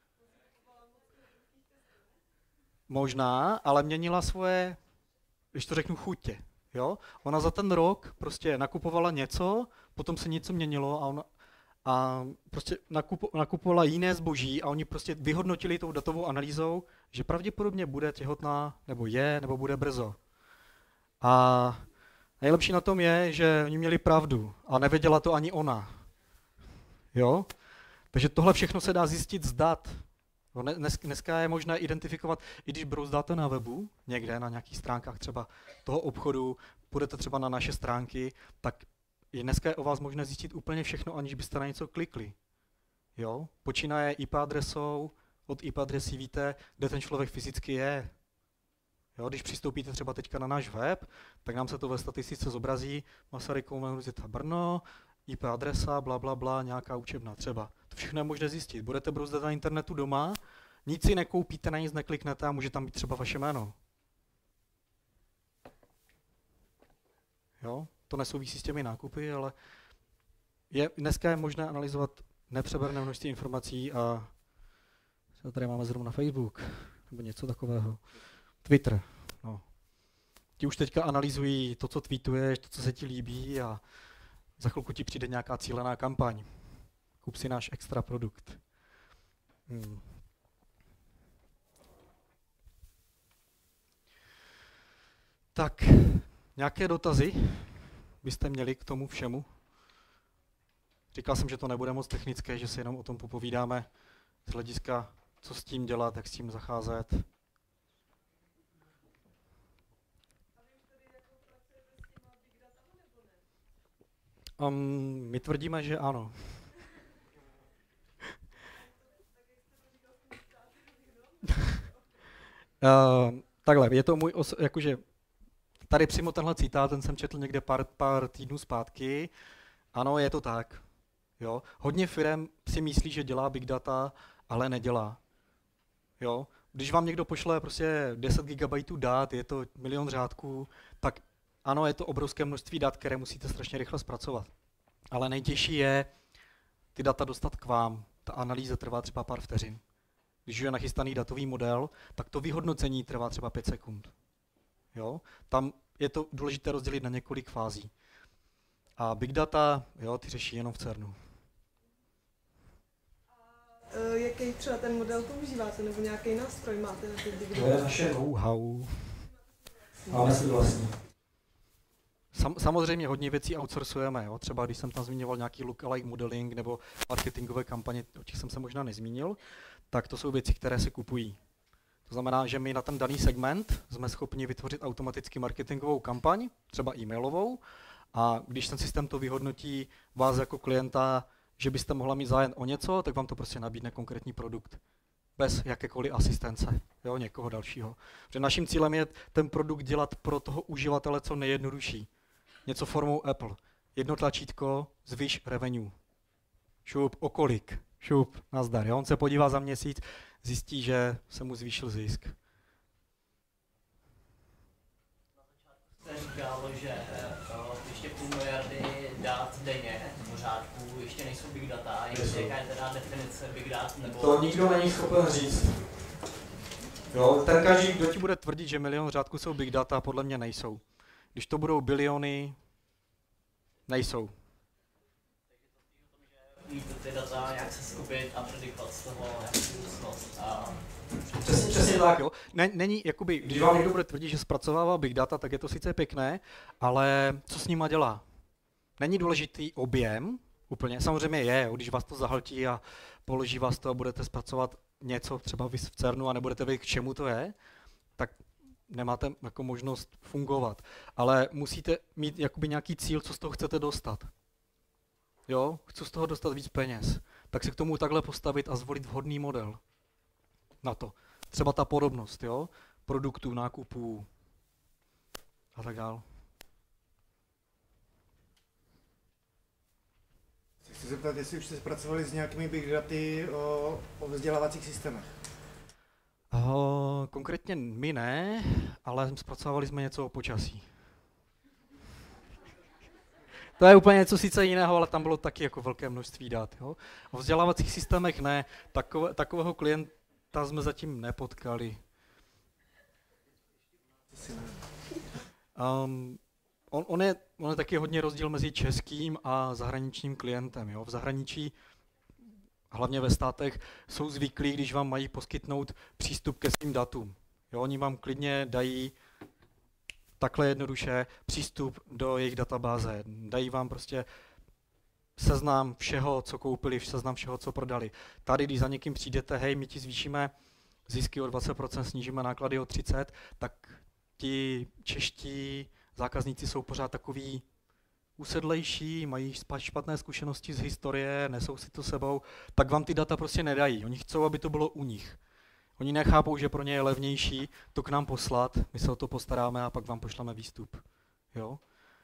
Možná, ale měnila svoje, když to řeknu, chutě. Jo? Ona za ten rok prostě nakupovala něco, potom se něco měnilo a, on, a prostě nakupo, nakupovala jiné zboží a oni prostě vyhodnotili tou datovou analýzou, že pravděpodobně bude těhotná, nebo je, nebo bude brzo. A nejlepší na tom je, že oni měli pravdu a nevěděla to ani ona. Jo? Takže tohle všechno se dá zjistit z dat. Dnes, dneska je možné identifikovat, i když brouzdáte na webu, někde na nějakých stránkách třeba toho obchodu, půjdete třeba na naše stránky, tak je dneska je o vás možné zjistit úplně všechno, aniž byste na něco klikli. Jo? Počínaje í pé adresou, od í pé adresy víte, kde ten člověk fyzicky je. Jo? Když přistoupíte třeba teďka na náš web, tak nám se to ve statistice zobrazí, Masarykovo univerzita Brno, í pé adresa, bla, bla, bla, nějaká učebna třeba. To všechno je možné zjistit. Budete brouzdat na internetu doma, nic si nekoupíte, na nic nekliknete a může tam být třeba vaše jméno. Jo? To nesouvisí s těmi nákupy, ale je, dneska je možné analyzovat nepřeberné množství informací a tady máme zrovna Facebook, nebo něco takového. Twitter. No. Ti už teďka analyzují to, co tweetuješ, to, co se ti líbí a za chvilku ti přijde nějaká cílená kampaň. Kup si náš extra produkt. Hmm. Tak, nějaké dotazy byste měli k tomu všemu? Říkal jsem, že to nebude moc technické, že si jenom o tom popovídáme z hlediska, co s tím dělat, jak s tím zacházet. Um, my tvrdíme, že ano. uh, takhle, je to můj, os- jakože tady přímo tenhle citát, ten jsem četl někde pár, pár týdnů zpátky. Ano, je to tak. Jo? Hodně firem si myslí, že dělá big data, ale nedělá. Jo? Když vám někdo pošle prostě deset gigabajtů dat, je to milion řádků, tak ano, je to obrovské množství dat, které musíte strašně rychle zpracovat. Ale nejtěžší je ty data dostat k vám. Ta analýza trvá třeba pár vteřin. Když je nachystaný datový model, tak to vyhodnocení trvá třeba pět sekund. Jo? Tam je to důležité rozdělit na několik fází. A big data, jo, ty řeší jenom v CERNu. A jaký třeba ten model používáte, nebo nějaký nástroj máte na ty big data? To je naše know-how. Máme si vlastní. Sam, samozřejmě hodně věcí outsourcujeme. Jo? Třeba když jsem tam zmiňoval nějaký lookalike modeling nebo marketingové kampaně, o těch jsem se možná nezmínil, tak to jsou věci, které se kupují. To znamená, že my na ten daný segment jsme schopni vytvořit automaticky marketingovou kampaň, třeba e-mailovou, a když ten systém to vyhodnotí vás jako klienta, že byste mohla mít zájem o něco, tak vám to prostě nabídne konkrétní produkt. Bez jakékoliv asistence, jo, někoho dalšího. Protože naším cílem je ten produkt dělat pro toho uživatele co nejjednodušší. Něco formou Apple. Jedno tlačítko, zvýš revenue. Šup, okolik, šup, nazdar. Jo? On se podívá za měsíc, zjistí, že se mu zvýšil zisk. Na začátku jste říkal, že uh, ještě půl miliardy dat denně v řádku ještě nejsou big data. Jestli jaká je teda definice big data? Nebo... To nikdo není schopen říct. Jo, ten každý, kdo ti bude tvrdit, že milion řádků jsou big data, podle mě nejsou. Když to budou biliony, nejsou. Víte ty data, jak se skupit a predikovat z toho nějakou budoucnost. A... Přesně, přesně tak, jo. Není, jakoby, když vám někdo bude tvrdit, že zpracovává big data, tak je to sice pěkné, ale co s nima dělá? Není důležitý objem, úplně, samozřejmě je, jo, když vás to zahltí a položí vás to a budete zpracovat něco, třeba vy v CERNu a nebudete vědět, k čemu to je, tak nemáte jako možnost fungovat. Ale musíte mít jakoby nějaký cíl, co z toho chcete dostat. Jo, chci z toho dostat víc peněz. Tak se k tomu takhle postavit a zvolit vhodný model na to. Třeba ta podobnost, jo, produktů, nákupů a tak dále. Chci se zeptat, jestli už jste zpracovali s nějakými big daty o, o vzdělávacích systémech. Uh, konkrétně my ne, ale zpracovali jsme něco o počasí. To je úplně něco sice jiného, ale tam bylo taky jako velké množství dat. Jo? O vzdělávacích systémech ne, takové, takového klienta jsme zatím nepotkali. Um, on, on, je, on je taky hodně rozdíl mezi českým a zahraničním klientem. Jo? V zahraničí, hlavně ve státech, jsou zvyklí, když vám mají poskytnout přístup ke svým datům. Jo? Oni vám klidně dají takhle jednoduše přístup do jejich databáze. Dají vám prostě seznam všeho, co koupili, seznam všeho, co prodali. Tady, když za někým přijdete, hej, my ti zvýšíme zisky o dvacet procent, snížíme náklady o třicet procent, tak ti čeští zákazníci jsou pořád takový usedlejší, mají špatné zkušenosti z historie, nesou si to sebou, tak vám ty data prostě nedají. Oni chcou, aby to bylo u nich. Oni nechápou, že pro ně je levnější to k nám poslat, my se o to postaráme a pak vám pošleme výstup. Jo?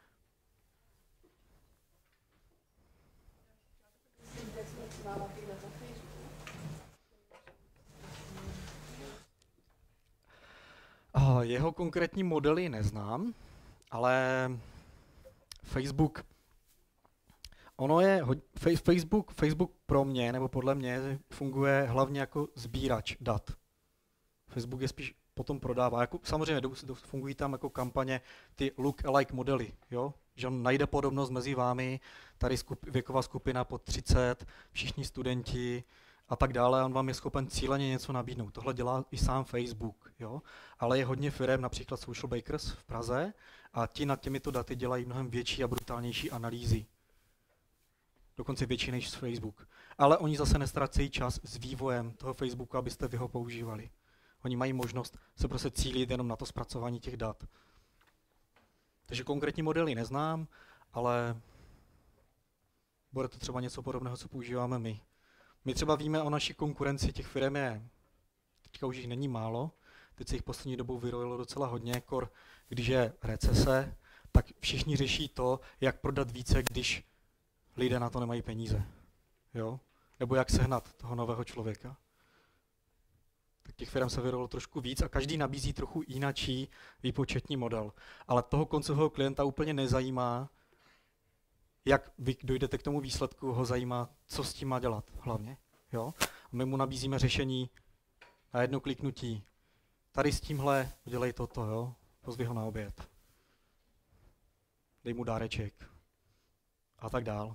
A jeho konkrétní modely neznám, ale Facebook, ono je, Facebook, Facebook pro mě, nebo podle mě, funguje hlavně jako sbírač dat. Facebook je spíš potom prodává. Jako, samozřejmě fungují tam jako kampaně ty look-alike modely, jo? Že on najde podobnost mezi vámi, tady skup, věková skupina pod třicet, všichni studenti a tak dále, on vám je schopen cíleně něco nabídnout. Tohle dělá i sám Facebook, jo? Ale je hodně firem, například Social Bakers v Praze, a ti nad těmito daty dělají mnohem větší a brutálnější analýzy. Dokonce větší než Facebook. Ale oni zase nestracejí čas s vývojem toho Facebooku, abyste vy ho používali. Oni mají možnost se prostě cílit jenom na to zpracování těch dat. Takže konkrétní modely neznám, ale bude to třeba něco podobného, co používáme my. My třeba víme o naší konkurenci, těch firm je, teďka už jich není málo, teď se jich poslední dobou vyrojilo docela hodně, kor, když je recese, tak všichni řeší to, jak prodat více, když lidé na to nemají peníze. Jo? Nebo jak sehnat toho nového člověka. Tak těch firm se vyrojilo trošku víc a každý nabízí trochu jinačí výpočetní model. Ale toho koncového klienta úplně nezajímá, jak vy dojdete k tomu výsledku, ho zajímá, co s tím má dělat hlavně. Jo? A my mu nabízíme řešení na jedno kliknutí. Tady s tímhle udělej toto, jo? Pozvi ho na oběd. Dej mu dáreček. A tak dál.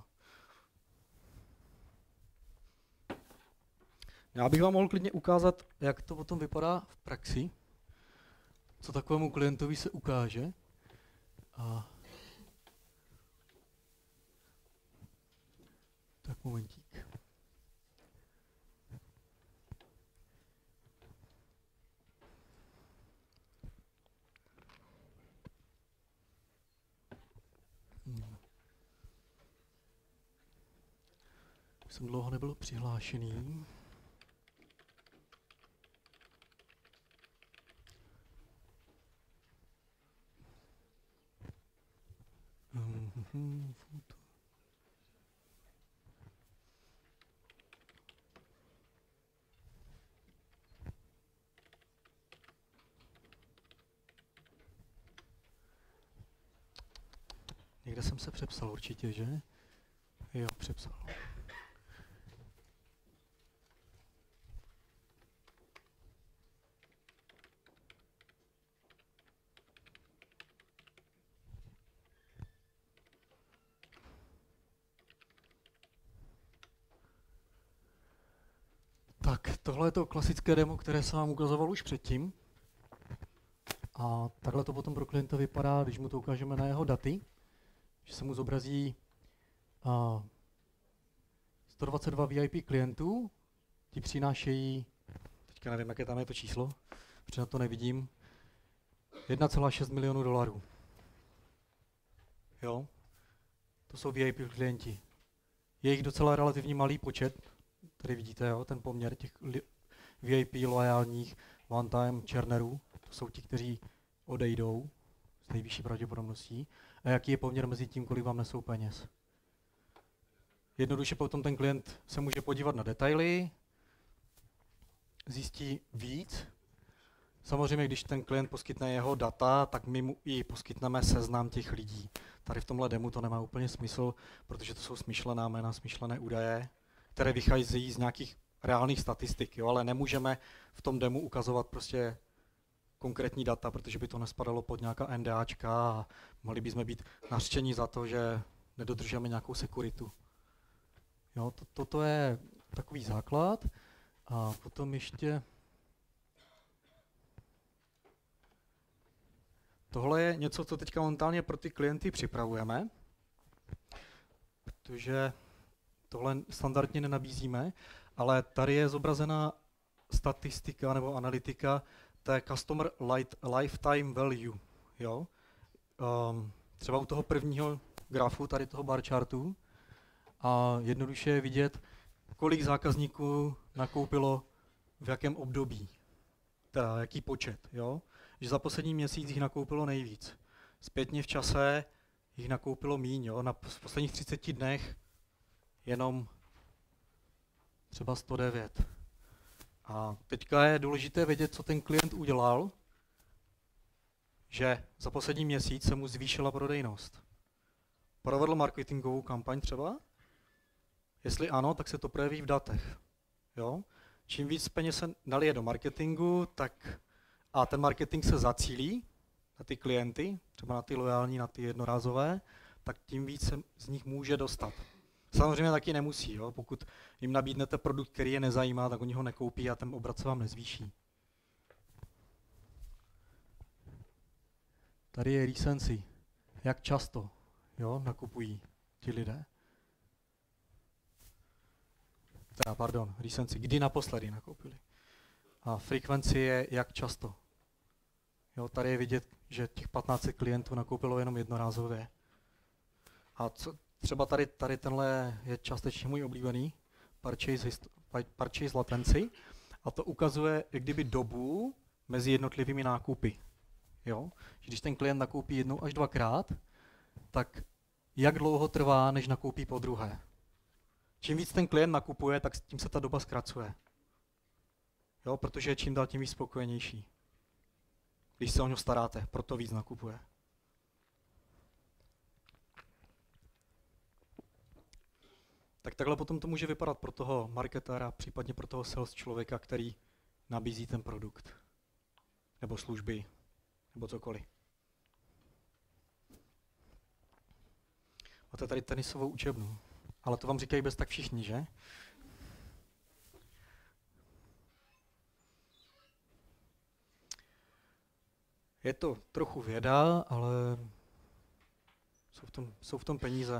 Já bych vám mohl klidně ukázat, jak to potom vypadá v praxi. Co takovému klientovi se ukáže. A tak momentík. Hmm. Jsem dlouho nebyl přihlášený. Hmm. Někde jsem se přepsal určitě, že? Jo, přepsal. Tak, tohle je to klasické demo, které jsem vám ukazoval už předtím. A takhle to potom pro klienta vypadá, když mu to ukážeme na jeho daty. Že se mu zobrazí uh, sto dvacet dva V I P klientů, ti přinášejí, teďka nevím, jaké tam je to číslo, protože na to nevidím, jedna celá šest milionu dolarů. Jo, to jsou V I P klienti. Je jich docela relativně malý počet, tady vidíte, jo, ten poměr těch V I P loajálních one-time churnerů, to jsou ti, kteří odejdou s nejvyšší pravděpodobností. A jaký je poměr mezi tím, kolik vám nesou peněz. Jednoduše potom ten klient se může podívat na detaily, zjistí víc. Samozřejmě, když ten klient poskytne jeho data, tak my mu i poskytneme seznam těch lidí. Tady v tomhle demu to nemá úplně smysl, protože to jsou smyšlená jména, smyšlené údaje, které vycházejí z nějakých reálných statistik, jo, ale nemůžeme v tom demu ukazovat prostě konkrétní data, protože by to nespadalo pod nějaká NDAčka a mohli bychom být nařčeni za to, že nedodržujeme nějakou sekuritu. Jo, to, toto je takový základ. A potom ještě tohle je něco, co teďka momentálně pro ty klienty připravujeme, protože tohle standardně nenabízíme, ale tady je zobrazena statistika nebo analytika té Customer Lifetime Value. Jo? Um, třeba u toho prvního grafu, tady toho bar chartu, a jednoduše je vidět, kolik zákazníků nakoupilo v jakém období, teda jaký počet. Jo? Že za poslední měsíc jich nakoupilo nejvíc. Zpětně v čase jich nakoupilo míň. Jo? Na v posledních třiceti dnech jenom třeba sto devět. A teďka je důležité vědět, co ten klient udělal, že za poslední měsíc se mu zvýšila prodejnost. Provedl marketingovou kampaň třeba? Jestli ano, tak se to projeví v datech. Jo? Čím víc peněz se nalije do marketingu, tak a ten marketing se zacílí na ty klienty, třeba na ty loajální, na ty jednorázové, tak tím víc se z nich může dostat. Samozřejmě taky nemusí. Jo? Pokud jim nabídnete produkt, který je nezajímá, tak oni ho nekoupí a ten obrat se vám nezvýší. Tady je recency. Jak často, jo, nakupují ti lidé? Teda, pardon, recency. Kdy naposledy nakoupili? A frequency je jak často. Jo, tady je vidět, že těch patnáct set klientů nakoupilo jenom jednorázově. A co, třeba tady, tady tenhle je částečně můj oblíbený, purchase, purchase latency, a to ukazuje jak kdyby dobu mezi jednotlivými nákupy. Jo? Když ten klient nakoupí jednou až dvakrát, tak jak dlouho trvá, než nakoupí po druhé. Čím víc ten klient nakupuje, tak tím se ta doba zkracuje. Jo? Protože je čím dál tím víc spokojenější. Když se o něho staráte, proto víc nakupuje. Tak takhle potom to může vypadat pro toho marketéra, případně pro toho sales člověka, který nabízí ten produkt. Nebo služby, nebo cokoliv. Máte tady tenisovou učebnu, ale to vám říkají bez tak všichni, že? Je to trochu věda, ale jsou v tom, jsou v tom peníze.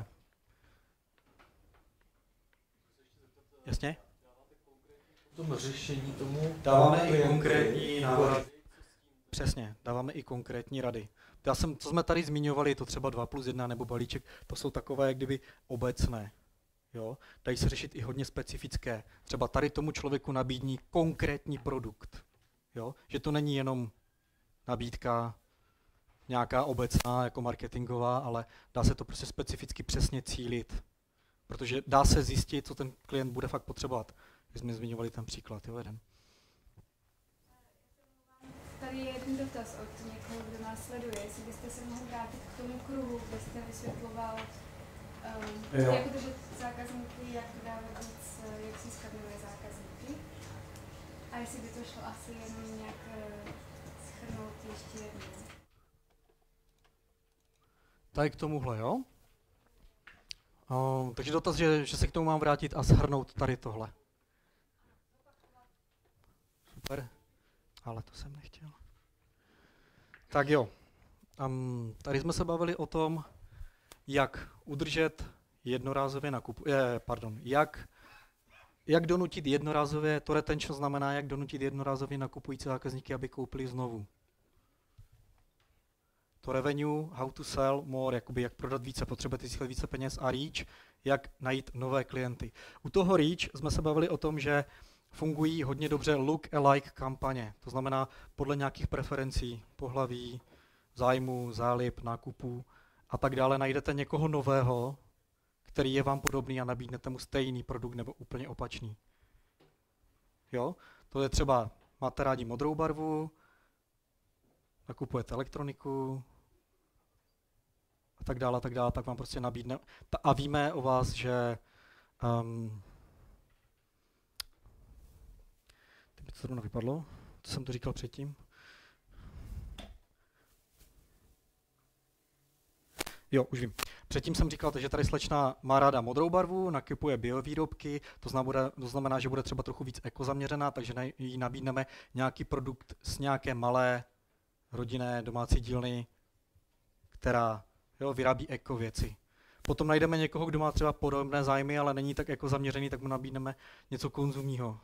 Jasně? V tom řešení tomu dáváme i konkrétní návrhy. Přesně, dáváme i konkrétní rady. Já jsem, co jsme tady zmiňovali, to třeba dva plus jedna nebo balíček, to jsou takové jak kdyby obecné. Jo? Dají se řešit i hodně specifické. Třeba tady tomu člověku nabídní konkrétní produkt. Jo? Že to není jenom nabídka nějaká obecná, jako marketingová, ale dá se to prostě specificky přesně cílit. Protože dá se zjistit, co ten klient bude fakt potřebovat. Když jsme zmiňovali ten příklad, jo, jeden. Tady je jeden dotaz od někoho, kdo nás sleduje. Jestli byste se mohli vrátit k tomu kruhu, kde jste vysvětloval, um, jak udržet zákazníky, jak dávat víc, jak získat nové zákazníky. A jestli by to šlo asi jenom nějak uh, shrnout ještě jednou. Tady k tomuhle, jo? Uh, takže dotaz, že, že se k tomu mám vrátit a shrnout tady tohle. Super, ale to jsem nechtěl. Tak jo, um, tady jsme se bavili o tom, jak udržet jednorázově nakup, eh, pardon, jak, jak donutit jednorázově, to retention znamená, jak donutit jednorázově nakupující zákazníky, aby koupili znovu. To revenue, how to sell more, jakoby jak prodat více, potřebujete získat více peněz, a reach, jak najít nové klienty. U toho reach jsme se bavili o tom, že fungují hodně dobře look-alike kampaně, to znamená podle nějakých preferencí, pohlaví, zájmu, zálib, nákupů a tak dále najdete někoho nového, který je vám podobný a nabídnete mu stejný produkt nebo úplně opačný. Jo? To je třeba, máte rádi modrou barvu, nakupujete elektroniku a tak dále, a tak dále, tak vám prostě nabídne. A víme o vás, že um, teď mi to zrovna vypadlo, co jsem to říkal předtím. Jo, už vím. Předtím jsem říkal, že tady slečna má ráda modrou barvu, nakupuje biovýrobky, to znamená, to znamená, že bude třeba trochu víc ekozaměřená, takže jí nabídneme nějaký produkt z nějaké malé rodinné domácí dílny, která jo, vyrábí eko věci. Potom najdeme někoho, kdo má třeba podobné zájmy, ale není tak ekozaměřený, tak mu nabídneme něco konzumního.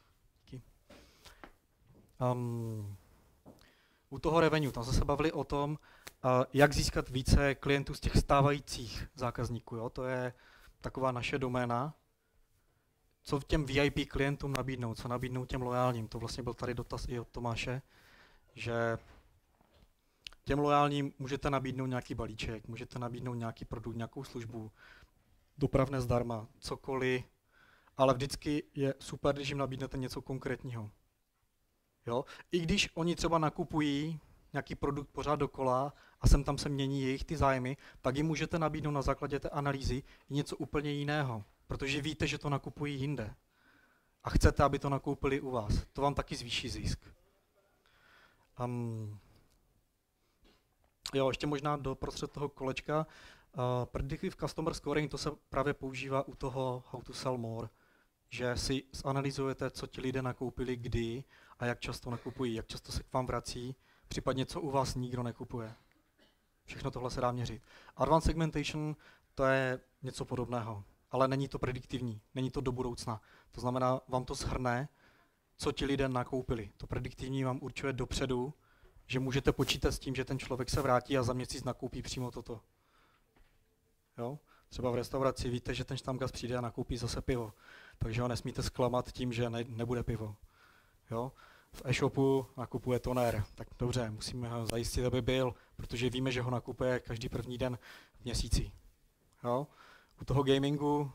Um, u toho revenue, tam jsme se bavili o tom, uh, jak získat více klientů z těch stávajících zákazníků. Jo? To je taková naše doména. Co těm V I P klientům nabídnout, co nabídnout těm lojálním. To vlastně byl tady dotaz i od Tomáše, že těm lojálním můžete nabídnout nějaký balíček, můžete nabídnout nějaký produkt, nějakou službu, dopravné zdarma, cokoliv, ale vždycky je super, když jim nabídnete něco konkrétního. Jo? I když oni třeba nakupují nějaký produkt pořád dokola a sem tam se mění jejich ty zájmy, tak jim můžete nabídnout na základě té analýzy i něco úplně jiného, protože víte, že to nakupují jinde. A chcete, aby to nakoupili u vás. To vám taky zvýší zisk. Um, jo, ještě možná do prostřed toho kolečka. Uh, predictive customer scoring, to se právě používá u toho how to sell more, že si zanalyzujete, co ti lidé nakoupili, kdy a jak často nakupují, jak často se k vám vrací, případně co u vás nikdo nekupuje. Všechno tohle se dá měřit. Advanced segmentation, to je něco podobného, ale není to prediktivní, není to do budoucna. To znamená, vám to shrne, co ti lidé nakoupili. To prediktivní vám určuje dopředu, že můžete počítat s tím, že ten člověk se vrátí a za měsíc nakoupí přímo toto. Jo? Třeba v restauraci víte, že ten štamgast přijde a nakoupí zase pivo, takže ho nesmíte zklamat tím, že ne, nebude pivo. Jo? V e-shopu nakupuje toner, tak dobře, musíme ho zajistit, aby byl, protože víme, že ho nakupuje každý první den v měsíci. Jo? U toho gamingu,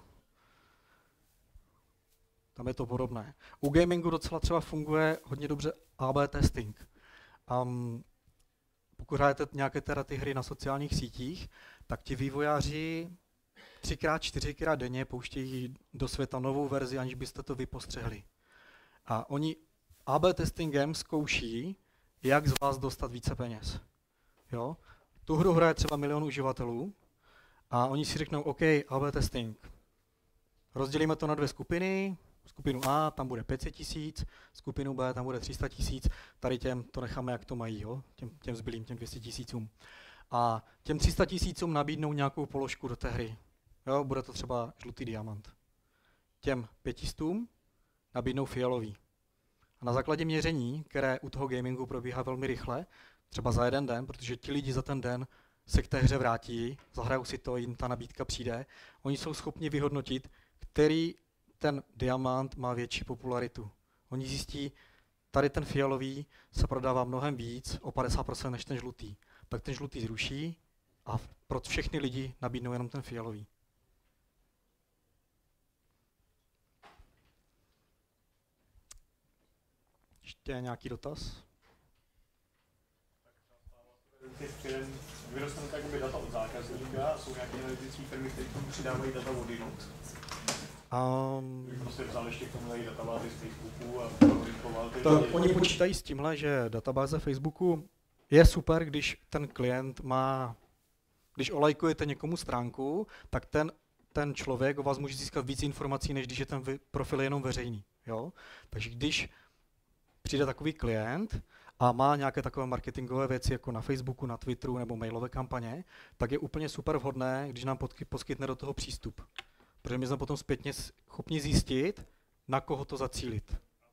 tam je to podobné. U gamingu docela třeba funguje hodně dobře A B testing. Um, pokud hrajete nějaké teda ty hry na sociálních sítích, tak ti vývojáři třikrát, čtyřikrát denně pouštějí do světa novou verzi, aniž byste to vypostřehli. A oni A B testingem zkouší, jak z vás dostat více peněz. Jo? Tu hru hraje třeba milion uživatelů a oni si řeknou, OK, A B testing. Rozdělíme to na dvě skupiny. Skupinu A, tam bude pět set tisíc, skupinu B, tam bude tři sta tisíc, tady těm to necháme, jak to mají, jo? Těm, těm zbylým, těm dvě stě tisícům. A těm tři sta tisícům nabídnou nějakou položku do té hry. Jo? Bude to třeba žlutý diamant. Těm pětistům nabídnou fialový. A na základě měření, které u toho gamingu probíhá velmi rychle, třeba za jeden den, protože ti lidi za ten den se k té hře vrátí, zahrajou si to, jim ta nabídka přijde, oni jsou schopni vyhodnotit, který ten diamant má větší popularitu. Oni zjistí, tady ten fialový se prodává mnohem víc, o padesát procent než ten žlutý. Tak ten žlutý zruší a pro všechny lidi nabídnou jenom ten fialový. Ještě nějaký dotaz? Těch firm vyrostanou tak data od zákazníka a jsou nějaké analytické firmy, které tomu přidávají data od jinut. Um, prostě vzal ještě k tomu databázy z Facebooku a linkoval ty... To, oni počítají s tímhle, že databáze Facebooku je super, když ten klient má, když olajkujete někomu stránku, tak ten, ten člověk o vás může získat víc informací, než když je ten profil jenom veřejný. Jo? Takže když přijde takový klient a má nějaké takové marketingové věci jako na Facebooku, na Twitteru nebo mailové kampaně, tak je úplně super vhodné, když nám poskytne do toho přístup. Protože my jsme potom zpětně schopni zjistit, na koho to zacílit.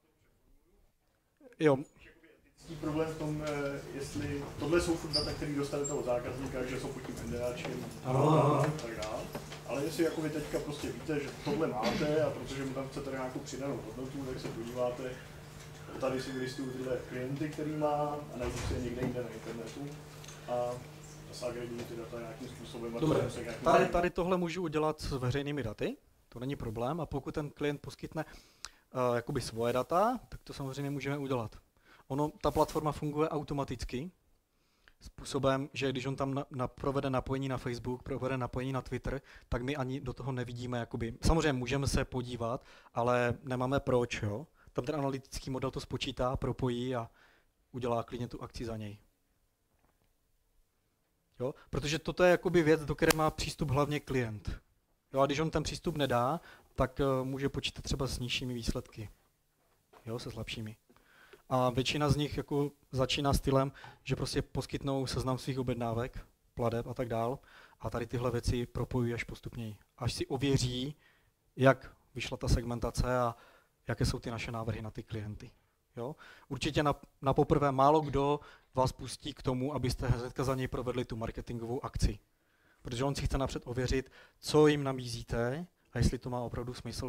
Jo. Etický problém v tom, jestli tohle jsou furt data, které dostanete od zákazníka, že jsou pod tím NDAčkem a tak dále. Ale jestli jako vy teďka prostě víte, že tohle máte a protože mu tam chcete nějakou přidanou hodnotu, tak se podíváte, tady si vylistuju tyhle klienty, který má a najdu si je někde jinde na internetu a zagreguju ty data nějakým způsobem. Dobře, tady, tady tohle můžu udělat s veřejnými daty, to není problém, a pokud ten klient poskytne uh, jakoby svoje data, tak to samozřejmě můžeme udělat. Ono, ta platforma funguje automaticky, způsobem, že když on tam na, na, provede napojení na Facebook, provede napojení na Twitter, tak my ani do toho nevidíme, jakoby. Samozřejmě můžeme se podívat, ale nemáme proč, jo. Tam ten analytický model to spočítá, propojí a udělá klidně tu akci za něj. Jo? Protože toto je jakoby věc, do které má přístup hlavně klient. Jo? A když on ten přístup nedá, tak uh, může počítat třeba s nižšími výsledky, jo? Se slabšími. A většina z nich jako začíná stylem, že prostě poskytnou seznam svých objednávek, plateb a tak dál. A tady tyhle věci propojují až postupněji. Až si ověří, jak vyšla ta segmentace a jaké jsou ty naše návrhy na ty klienty. Jo? Určitě na, na poprvé málo kdo vás pustí k tomu, abyste hnedka za něj provedli tu marketingovou akci. Protože on si chce napřed ověřit, co jim nabízíte a jestli to má opravdu smysl.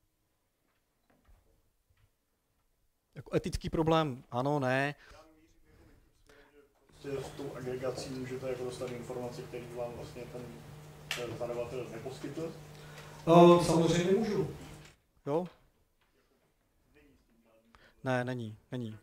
Jako etický problém, ano, ne. S tou agregací můžete jako dostat informace, které vám vlastně ten, ten zadavatel neposkytl? O, samozřejmě můžu. Jo? Ne, není, není.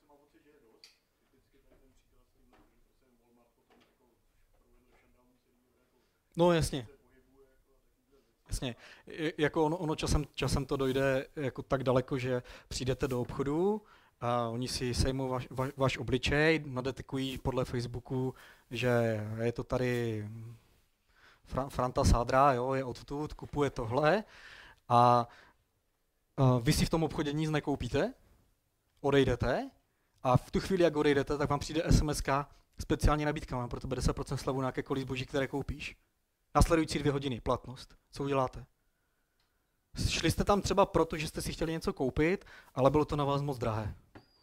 No jasně. Jasně. Jako ono, ono časem, časem to dojde jako tak daleko, že přijdete do obchodu a oni si sejmou vaš, vaš, vaš obličej, nadetekují podle Facebooku, že je to tady Fra, Franta Sádra, jo, je odtud, kupuje tohle a, a vy si v tom obchodě nic nekoupíte, odejdete a v tu chvíli, jak odejdete, tak vám přijde es em eska speciální nabídka, mám pro tebe deset procent slevu na jakékoliv zboží, které koupíš. Následující dvě hodiny, platnost. Co uděláte? Šli jste tam třeba proto, že jste si chtěli něco koupit, ale bylo to na vás moc drahé.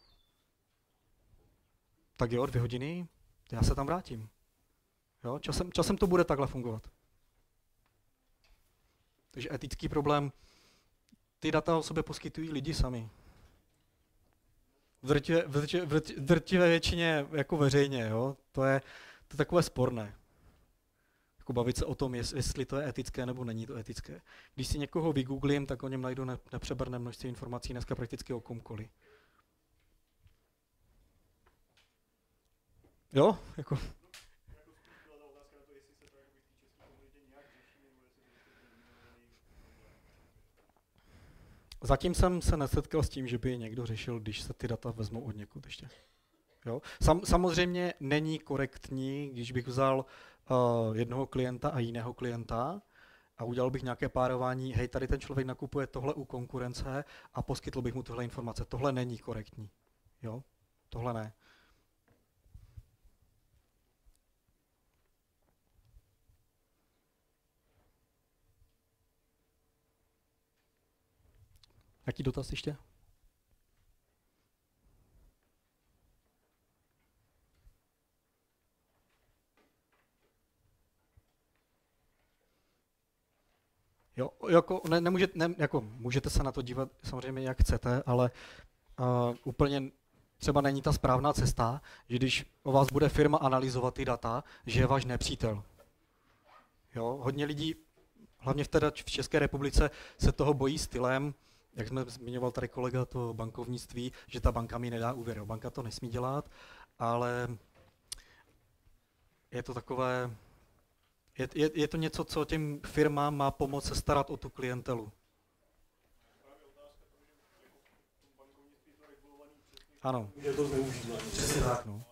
Tak jo, dvě hodiny, já se tam vrátím. Jo, časem, časem to bude takhle fungovat. Takže etický problém, ty data o sobě poskytují lidi sami. V drtivé, v drtivé, v drtivé většině jako veřejně, jo? To je, to je takové sporné. Jako bavit se o tom, jestli to je etické nebo není to etické. Když si někoho vygooglím, tak o něm najdu nepřeberné množství informací dneska prakticky o komkoliv. Jo, jako... Zatím jsem se nesetkal s tím, že by někdo řešil, když se ty data vezmou od někud ještě. Jo? Sam, samozřejmě není korektní, když bych vzal uh, jednoho klienta a jiného klienta a udělal bych nějaké párování, hej, tady ten člověk nakupuje tohle u konkurence a poskytl bych mu tohle informace. Tohle není korektní. Jo? Tohle ne. Jaký dotaz ještě? Jo, jako, ne, nemůžete, ne, jako, můžete se na to dívat samozřejmě jak chcete, ale uh, úplně třeba není ta správná cesta, že když o vás bude firma analyzovat ty data, že je váš nepřítel. Jo, hodně lidí, hlavně v, teda v České republice, se toho bojí stylem, jak jsme zmiňoval tady kolega, to bankovnictví, že ta banka mi nedá úvěr. Banka to nesmí dělat, ale je to takové, je, je, je to něco, co těm firmám má pomoct se starat o tu klientelu. Ano. Je to zneužívání. Přesně tak, no.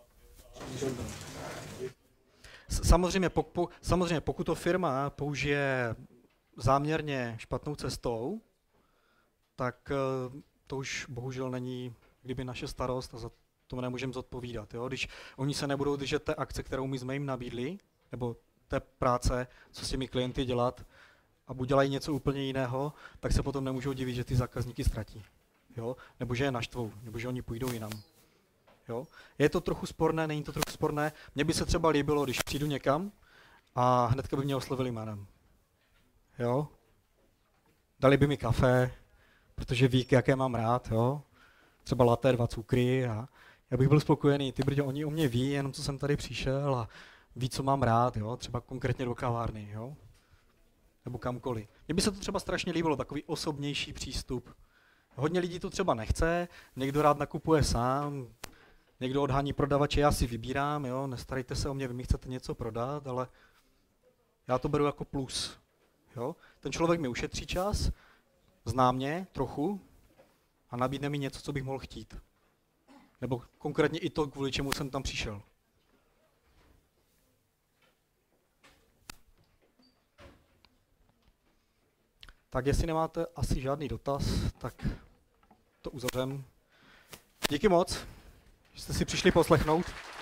Samozřejmě, poku, samozřejmě, pokud to firma použije záměrně špatnou cestou, tak to už bohužel není kdyby naše starost a za to nemůžeme zodpovídat. Jo? Když oni se nebudou držet té akce, kterou my jsme jim nabídli, nebo té práce, co s těmi klienty dělat, a buď dělají něco úplně jiného, tak se potom nemůžou divit, že ty zákazníky ztratí. Jo? Nebo že je naštvou, nebo že oni půjdou jinam. Jo? Je to trochu sporné, není to trochu sporné. Mně by se třeba líbilo, když přijdu někam a hnedka by mě oslovili jménem. Jo? Dali by mi kafe, protože ví, jaké mám rád, jo? Třeba latte, dva cukry a já bych byl spokojený. Ty brďo, oni o mě ví, jenom co jsem tady přišel a ví, co mám rád, jo? Třeba konkrétně do kavárny, jo? Nebo kamkoliv. Mně by se to třeba strašně líbilo, takový osobnější přístup. Hodně lidí to třeba nechce, někdo rád nakupuje sám, někdo odhání prodavače, já si vybírám, jo? Nestarejte se o mě, vy mi chcete něco prodat, ale já to beru jako plus. Jo? Ten člověk mi ušetří čas, zná mě trochu a nabídne mi něco, co bych mohl chtít. Nebo konkrétně i to, kvůli čemu jsem tam přišel. Tak jestli nemáte asi žádný dotaz, tak to uzavřem. Díky moc, že jste si přišli poslechnout.